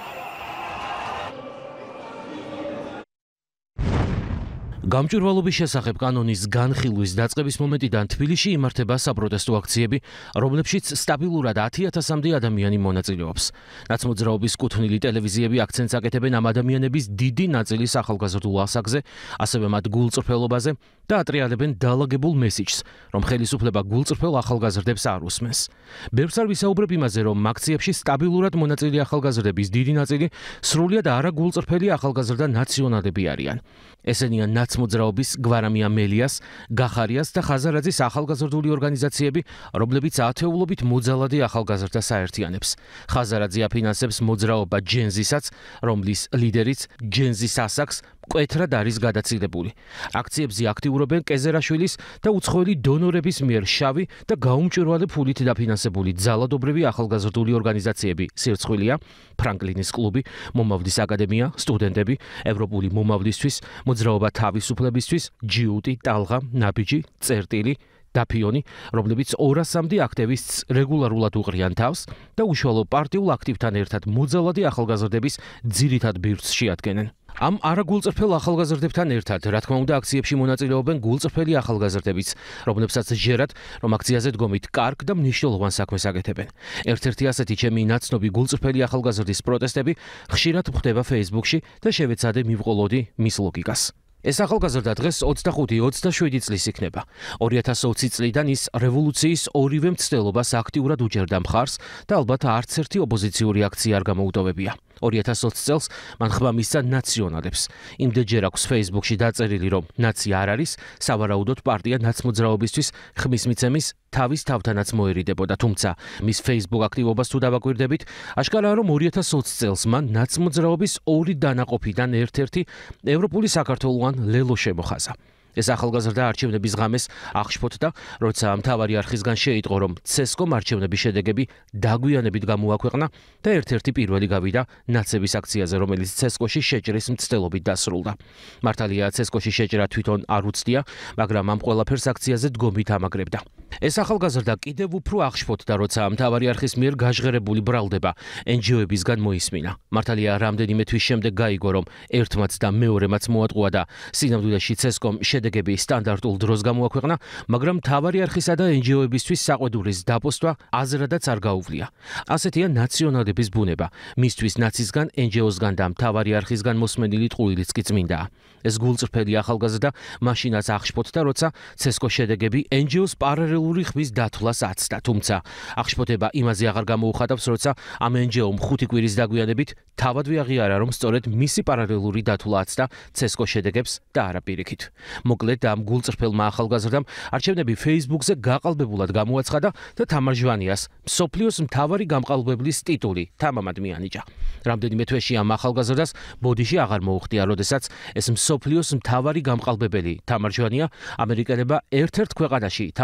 გამჭვირვალობის შესახებ კანონის განხილვის დაწყების მომენტიდან თბილისში იმართება საპროტესტო აქციები, რომლებშიც სტაბილურად 10,000-მდე ადამიანი მონაწილეობს. ნაცმოძრაობის კუთვნილი ტელევიზიები აქცენტს აკეთებენ ამ ადამიანების დიდი ნაწილის ახალგაზრდულ ასაკზე, ასევე მათ გულწრფელობაზე და ატრიალებენ დაალაგებულ მესიჯს, რომ ხელისუფლება გულწრფელ ახალგაზრდებს არ უსმენს. ბევრს არ ვისაუბრებ იმაზე, რომ აქციებში სტაბილურად მონაწილე ახალგაზრდების დიდი ნაწილი სრულიად არაგულწრფელი ახალგაზრდა ნაციონალები არიან. ესენია ნაცმოძრაობის გვარამია მელიას, გახარიას და ხაზარაძის ახალგაზრდული ორგანიზაციები, რომლებიც ათეულობით მოძალადე ახალგაზრდას აერთიანებს. ხაზარაძე აფინანსებს მოძრაობა ჯენზისაც, რომლის ლიდერიც ჯენზის ასაკს მკვეთრად არის გადაცილებული. აქციებზე აქტიურობენ კეზერაშვილის და უცხოელი დონორების მიერ შავი და გაუმჭვირვალე ფულით დაფინანსებული ძალადობრივი ახალგაზრდული ორგანიზაციები სირცხვილია, ფრანკლინის კლუბი, მომავლის აკადემია, სტუდენტები, ევროპული მომავლისთვის, მოძრაობა თავისუფლებისთვის, ჯიუტი, ტალღა, ნაბიჯი, წერტილი, დაფიონი, რომლებიც 200-მდე აქტივისტს რეგულარულად უყრიან თავს და უშუალო პარტიულ აქტივთან ერთად მოძალადე ახალგაზრდების ძირითად ბირთვს შეადგენენ. ამ არაგულწრფელ ახალგაზრდებთან ერთად, რა თქმა უნდა, აქციებში მონაწილეობენ გულწრფელი ახალგაზრდებიც, რომლებსაც ჯერათ, რომ აქციაზე დგომით კარგ და მნიშვნელოვან საქმეს აკეთებენ. ერთ-ერთი ასეთი ჩემი ნაცნობი გულწრფელი ახალგაზრდის პროტესტები ხშირად ხდება Facebook-ში და შევეცადე მივყოლოდი მის ლოგიკას. ეს ახალგაზრდა დღეს 25-27 წლის იქნება. 2020 წლიდან ის რევოლუციის ორივე მცდელობას აქტიურად უჯერდა მხარს და ალბათ არც ერთი ოპოზიციური აქცია არ გამოუტოვებია. 2020 წელს მან ხმა მისცა ნაციონალებს. იმდენჯერ აქვს Facebook-ში დაწერილი, რომ ნაცია არ არის, სავარაუდოდ პარტია ნაცმოძრაობისთვის ხმის მიცემის თავის თავთანაც მოერიდებოდა, თუმცა მის Facebook აქტივობას თუ დავაკვირდებით, აშკარაა, რომ 2020 წელს მან ნაცმოძრაობის ორი დანაყოფიდან ერთ-ერთი ევროპული საქართველოან ლელო შემოხაზა. ეს ახალგაზრდა არჩევნების ღამეს აღშფოთდა, როცა მთავარი არხისგან შეიტყო, რომ ცესკომ არჩევნების შედეგები დაგვიანებით გამოაქვეყნა და ერთ-ერთი პირველი გავიდა ნაცების აქციაზე, რომელიც ცესკოში შეჭრის მცდელობით დასრულდა. მართალია, ცესკოში შეჭრა თვითონ არ უცდია, მაგრამ ამ ყველაფერს აქციაზე დგომით ამაგრებდა. ეს ახალგაზრდა კიდევ უფრო აღშფოთდა, როცა მთავარი არხის მიერ გაჟღერებული ბრალდება NGO-ებისგან მოისმინა. მართალია, რამდენიმე თვის შემდეგ გაიგო, რომ ერთმაც და მეორემაც მოატყუა და სინამდვილეში ცესკომ შედეგები სტანდარტულ დროს გამოაქვეყნა, მაგრამ მთავარი არხისა და NGO-ებისთვის საყვედურის დაპოსტვა აზრადაც არ გაუვლია. ასეთია ნაციონალების ბუნება. მისთვის ნაცისგან, NGO-სგან და მთავარი არხისგან მოსმენილი ტყუილიც კი წმინდაა. ეს გულწრფელი ახალგაზრდა მაშინაც აღშფოთდა, როცა ცესკო შედეგები NGO-ს პარალელური ხმის დათვლას აცდა, თუმცა აღშფოთება იმაზე აღარ გამოუხატავს, როცა ამ NGO-მ 5 კვირის დაგვიანებით თავად ვიაღიარა, რომ სწორედ მისი პარალელური დათვლა აცდა ცესკო შედეგებს და არა პირიქით. მოკლედ, ამ გულწრფელმა ახალგაზრდამ არჩევნები Facebook-ზე გაყალბებულად გამოაცხადა და თამარ ჟვანიას მსოფლიოს მთავარი გამყალბებლის ტიტული თამამად მიანიჭა. რამდენიმე თვეში ამ ახალგაზრდას ბოდიში აღარ მოუხდია, როდესაც ეს მსოფლიოს მთავარი გამყალბებელი თამარ ჟვანია ამერიკელებმა ერთ-ერთ ქვეყანაში თავიანთი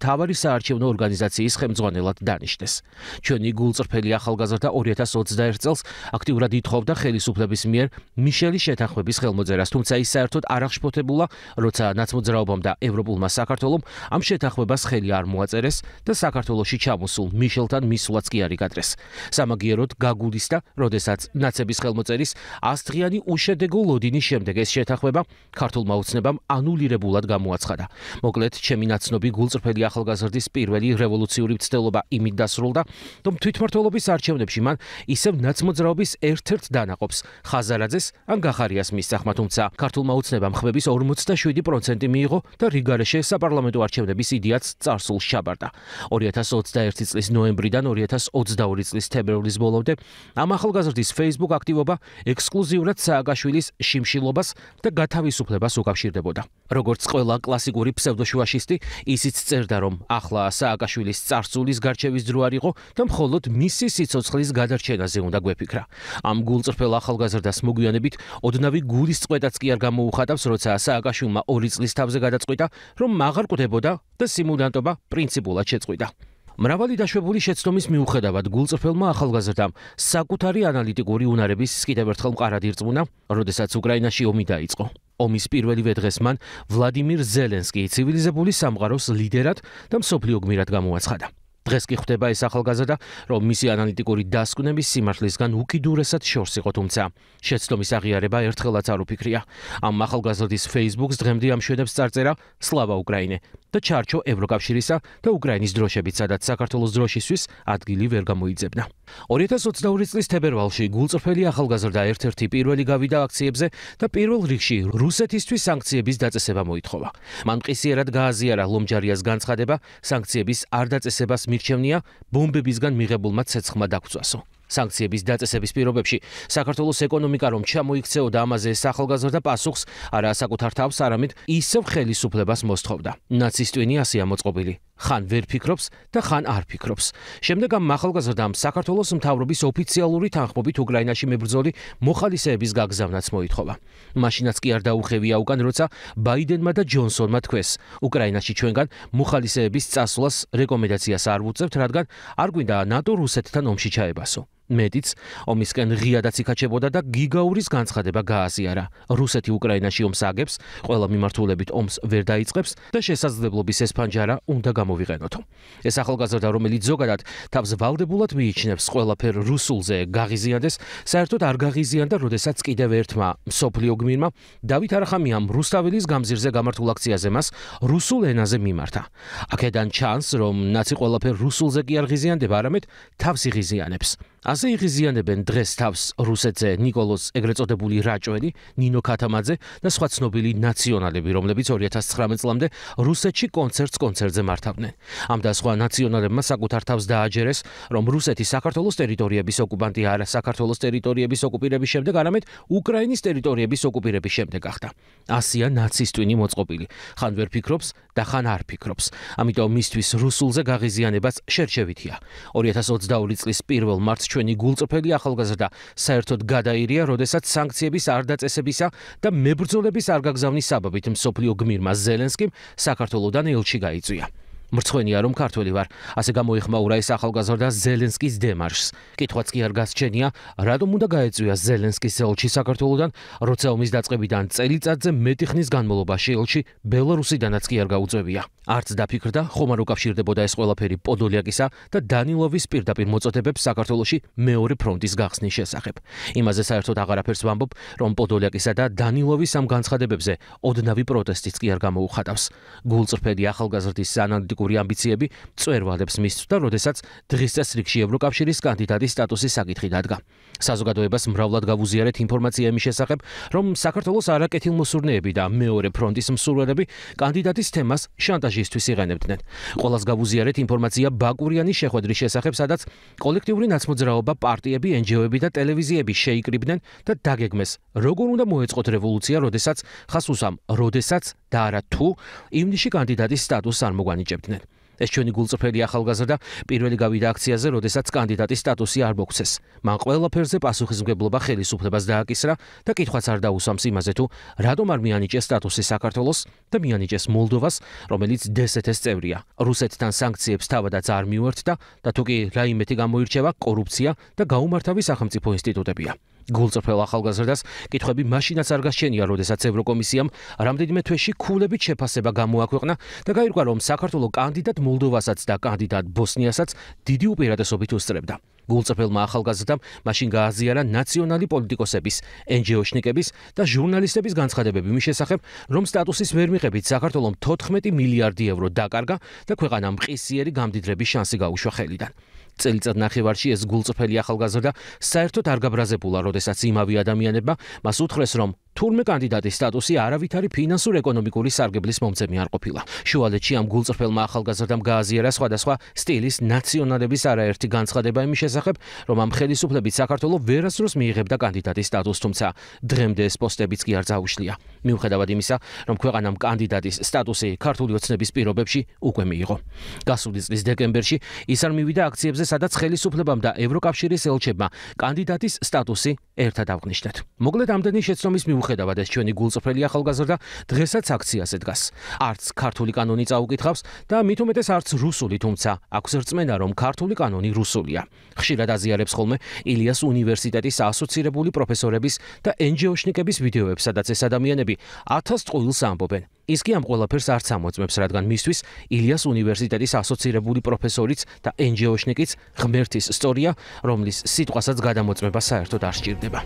მთავარი საარჩევნო ორგანიზაციის ხელმძღვანელად დანიშნეს. ჩვენი გულწრფელი ახალგაზრდა 2021 წელს აქტიურად ითხოვდა ხელისუფლების მიერ მიშელის შეთანხმების ხელმოწერას, თუმცა ის საერთოდ არ აღშფოთებულა, როცა ნაცმოძრაობამ და ევროპულმა საქართველომ ამ შეთანხმებას ხელი არ მოაწერეს და საქართველოში ჩამოსულ მიშელთან მისვლაც კი არ იკადრეს. სამაგიეროდ გაგულისდა, როდესაც ნაცების ხელმოწერის 100 დღიანი უშედეგო ლოდინის შემდეგ ეს შეთანხმება ქართულმა ოცნებამ ანულირებულად გამოაცხადა. მოკლედ, ჩემი ნაცნობი გულწრფელი ახალგაზრდის პირველი რევოლუციური მცდელობა იმით დასრულდა, რომ თვითმმართველობის არჩევნებში მან ისევ ნაცმოძრაობის ერთ-ერთ დანაყოფს, ხაზარაძეს ან გახარიას მისწახმა, თუმცა ქართულმა ოცნებამ ხმების 47% მიიღო და რიგარეშე საპარლამენტო არჩევნების იდეაც წარსულს ჩაბარდა. 2021 წლის ნოემბრიდან 2022 წლის თებერვლის ბოლომდე ამ ახალგაზრდის Facebook აქტივობა ექსკლუზიურად სააკაშვილის შიმშილობას და გათავისუფლებას უკავშირდებოდა. როგორც ყველა კლასიკური ფსევდოშუაშისტი, ისიც წერდა, რომ ახლა სააკაშვილის წარსულის გარჩევის დრო არ იყო და მხოლოდ მისი სიცოცხლის გადარჩენაზე უნდა გვეფიქრა. ამ გულწრფელ ახალგაზრდას მოგვიანებით ოდნავი გულის წყვეტაც კი არ გამოუხატავს, როცა სააკაშვილმა 2 წლის თავზე გადაწყვიტა, რომ აღარ კვდებოდა და სიმულტანტობა პრინციპულად შეწყვიტა. მრავალი დაშვებული შეცდომის მიუხედავად გულწრფელმა ახალგაზრდამ საკუთარი ანალიტიკური უნარების კიდევ ერთხელ მყარად ირწმუნა, როდესაც უკრაინაში ომი დაიწყო. ომის პირველივე დღეს მან ვლადიმირ ზელენსკი ცივილიზებული სამყაროს ლიდერად და მსოფლიო გმირად გამოაცხადა. დღეს კი ხვდება ეს ახალგაზრდა, რომ მისი ანალიტიკური დასკვნების სიმართლისგან უკიდურესად შორს იყო, თუმცა შეცდომის აღიარება ერთხელაც არ უფიქრია. ამ ახალგაზრდის Facebook-ს დღემდე ამშვენებს წარწერა „სლავა უკრაინე“ და ჩარჩო ევროკავშირისა და უკრაინის დროშებით, სადაც საქართველოს დროშისთვის ადგილი ვერ გამოიძებნა. 2022 წლის თებერვალში გულწრფელი ახალგაზრდა ერთ-ერთი პირველი გავიდა აქციებზე და პირველ რიგში რუსეთისთვის სანქციების დაწესება მოითხოვა. მან მყისიერად გააზიარა ლომჯარიას განცხადება, სანქციების არ დაწესებას მირჩევნია ბომბებისგან მიღებულმა ცეცხლმა დაგწვასო. სანქციების დაწესების პირობებში საქართველოს ეკონომიკა რომ ჩამოიქცეოდა, ამაზე ეს ახალგაზრდა პასუხს არა საკუთარ თავს, არამედ ისევ ხელისუფლებას მოსთხოვდა. ნაცისტვინი ასეა მოწყობილი. ხან ვერ ფიქრობს და ხან არ ფიქრობს. შემდეგ ამ ახალგაზრდამ საქართველოს მთავრობის ოფიციალური თანხმობით უკრაინაში მებრძოლი მოხალისეების გაგზავნაც მოითხოვა. მაშინაც კი არ დაუხევია უკან, როცა ბაიდენმა და ჯონსონმა თქვეს, უკრაინაში ჩვენგან მოხალისეების წასვლას რეკომენდაციას არ ვუწევთ, რადგან არ გვინდა ნატო რუსეთთან ომში ჩაებასო. მეტიც, ომისკენ ღიადაც იქაჩებოდა და გიგაურის განცხადება გააზიარა. რუსეთი უკრაინაში ომს აგებს, ყველა მიმართულებით ომს ვერ დაიწყებს და შესაძლებლობის ეს ფანჯარა უნდა გამოვიყენოთო. ეს ახალგაზრდა, რომელიც ზოგადად თავს ვალდებულად მიიჩნევს ყველაფერ რუსულზე გაღიზიანდეს, საერთოდ არ გაღიზიანდა, როდესაც კიდევ ერთმა მსოფლიო გმირმა დავით არახამიამ რუსთაველის გამზირზე გამართულ აქციაზე მას რუსულ ენაზე მიმართა. აქედან ჩანს, რომ ნაცი ყველაფერ რუსულზე კი არ ღიზიანდება, არამედ თავს იღიზიანებს. ასე იღიზიანებენ დღეს თავს რუსეთზე ნიკოლოზ ეგრეთ წოდებული რაჭველი, ნინო ქათამაძე და სხვა ცნობილი ნაციონალები, რომლებიც 2019 წლამდე რუსეთში კონცერტზე მართავდნენ. ამ და სხვა ნაციონალებმა საკუთარ თავს დააჯერეს, რომ რუსეთი საქართველოს ტერიტორიების ოკუპანტი არა საქართველოს ტერიტორიების ოკუპირების შემდეგ, არამედ უკრაინის ტერიტორიების ოკუპირების შემდეგ გახდა. ასია ნაცისტვინი მოწყობილი. ხან ვერ ფიქრობს და ხან არ ფიქრობს. ამიტომ მისთვის რუსულზე გაღიზიანებაც შერჩევითია. 2022 წლის 1 მარტს ჩვენი გულწრფელი ახალგაზრდა საერთოდ გადაირია, როდესაც სანქციების არ დაწესებისა და მებრძოლების არ გაგზავნის საბაბით მსოფლიო გმირმა ზელენსკიმ საქართველოდან ელჩი გაიწვია. მრცხვენია, რომ ქართველი ვარ, ასე გამოიხმაურა ეს ახალგაზრდა ზელენსკის დემარშს. კითხვაც კი არ გასჩენია, რატომ უნდა გაეწვია ზელენსკის ელჩი საქართველოდან, როცა ომის დაწყებიდან წელიწადზე მეტი ხნის განმავლობაში ელჩი ბელარუსიდანაც კი არ გაუწევია. არც დაფიქრდა, ხომ არ უკავშირდებოდა ეს ყველაფერი პოდოლიაკისა და დანილოვის პირდაპირ მოწოდებებს საქართველოში მეორე ფრონტის გახსნის შესახებ. იმაზე საერთოდ აღარაფერს ვამბობ, რომ პოდოლიაკისა და დანილოვის ამ განცხადებებზე ოდნავი პროტესტიც კი არ გამოუხატავს. გულწრფელი ახალგაზრდის ანალიტიკური ამბიციები წვერვალებს მისცდა, როდესაც დღის წესრიგში ევროკავშირის კანდიდატის სტატუსის საკითხი დადგა. საზოგადოებას მრავლად გავუზიარეთ ინფორმაცია იმის შესახებ, რომ საქართველოს არაკეთილმოსურნეები და მეორე ფრონტის მსურველები კანდიდატის თემას შანტაჟისთვის იყენებდნენ. ყველას გავუზიარეთ ინფორმაცია ბაკურიანის შეხვედრის შესახებ, სადაც კოლექტიური ნაცმოძრაობა, პარტიები, NGO-ები და ტელევიზიები შეიკრიბნენ და დაგეგმეს, როგორ უნდა მოეწყოთ რევოლუცია, როდესაც და არა თუ ივნისში კანდიდატის სტატუსს არ მოგვანიჭებდნენ. ეს ჩვენი გულწრფელი ახალგაზრდა პირველი გავიდა აქციაზე, როდესაც კანდიდატის სტატუსი არ მოგცეს. მან ყველაფერზე პასუხისმგებლობა ხელისუფლებას დააკისრა და კითხვაც არ დაუსვამს იმაზე თუ რატომ არ მიანიჭეს სტატუსი საქართველოს და მიანიჭეს მოლდოვას, რომელიც დსთ-ს წევრია. რუსეთთან სანქციებს თავადაც არ მიუერთდა და თუ კი რაიმეთი გამოირჩევა, კორუფცია და გაუმართავი სახელმწიფო ინსტიტუტებია. გულწრფელ ახალგაზრდას კითხვები მაშინაც არ გასჩენია, როდესაც ევროკომისიამ რამდენიმე თვეში ქულებით შეფასება გამოაქვეყნა და გაირკვა, რომ საქართველოს კანდიდატ მოლდოვასაც და კანდიდატ ბოსნიასაც დიდი უპირატესობით უსწრებდა. გულწრფელმა ახალგაზრდამ მაშინ გააზიარა ნაციონალი პოლიტიკოსების, NGO-შნიკების და ჟურნალისტების განცხადებები მის შესახებ, რომ სტატუსის ვერ მიღებით საქართველოს 14 მილიარდი ევრო დაკარგა და ქვეყანამ მყისიერი გამდიდრების შანსი გაუშვა ხელიდან. წელიწად ნახევარში ეს გულწრფელი ახალგაზრდა საერთოდ არ გაბრაზებულა, როდესაც იმავე ადამიანებმა მას უთხრეს, რომ თურმე კანდიდატის სტატუსი არავითარი ფინანსურ-ეკონომიკური სარგებლის მომცემი არ ყოფილა. შუალედში ამ გულწრფელმა ახალგაზრდამ გააზიარა სხვადასხვა სტილის ნაციონალების არაერთი განცხადება იმის შესახებ, რომ ამ ხელისუფლებით საქართველოს ვერასდროს მიიღებდა კანდიდატის სტატუსს, თუმცა დღემდე ეს პოსტებიც კი არ წაუშლია. მიუხედავად იმისა, რომ ქვეყანამ კანდიდატის სტატუსი ქართული ოცნების პირობებში უკვე მიიღო. გასული წლის დეკემბერში ის არ მივიდა აქციებზე, სადაც ხელისუფლებამ და ევროკავშირის ელჩებმა კანდიდატის სტატუსი ერთად აღნიშნეთ. მოკლედ ამდენი შეცდომის მიუხედავად ეს ჩვენი გულწრფელი ახალგაზრდა დღესაც აქციაზე დგას. არც ქართული კანონი წაუკითხავს და მით უმეტეს არც რუსული, თუმცა აქვს რწმენა, რომ ქართული კანონი რუსულია. ხშირად აზიარებს ხოლმე ილიას უნივერსიტეტის ასოცირებული პროფესორების და NGO-შნიკების ვიდეოებს, სადაც ეს ადამიანები 1000 ტყუილს ამბობენ. ის კი ამ ყველაფერს არც ამოწმებს, რადგან მისთვის ილიას უნივერსიტეტის ასოცირებული პროფესორიც და NGO-შნიკიც ღმერთის სწორია, რომლის სიტყვასაც გადამოწმება საერთოდ არ სჭირდება.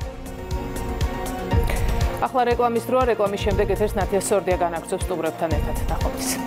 ახლა რეკლამის დროა, რეკლამის შემდეგ ეთერს ნათია სორდია განაგრძობს სტუმრებთან ერთად. ნახვამდის.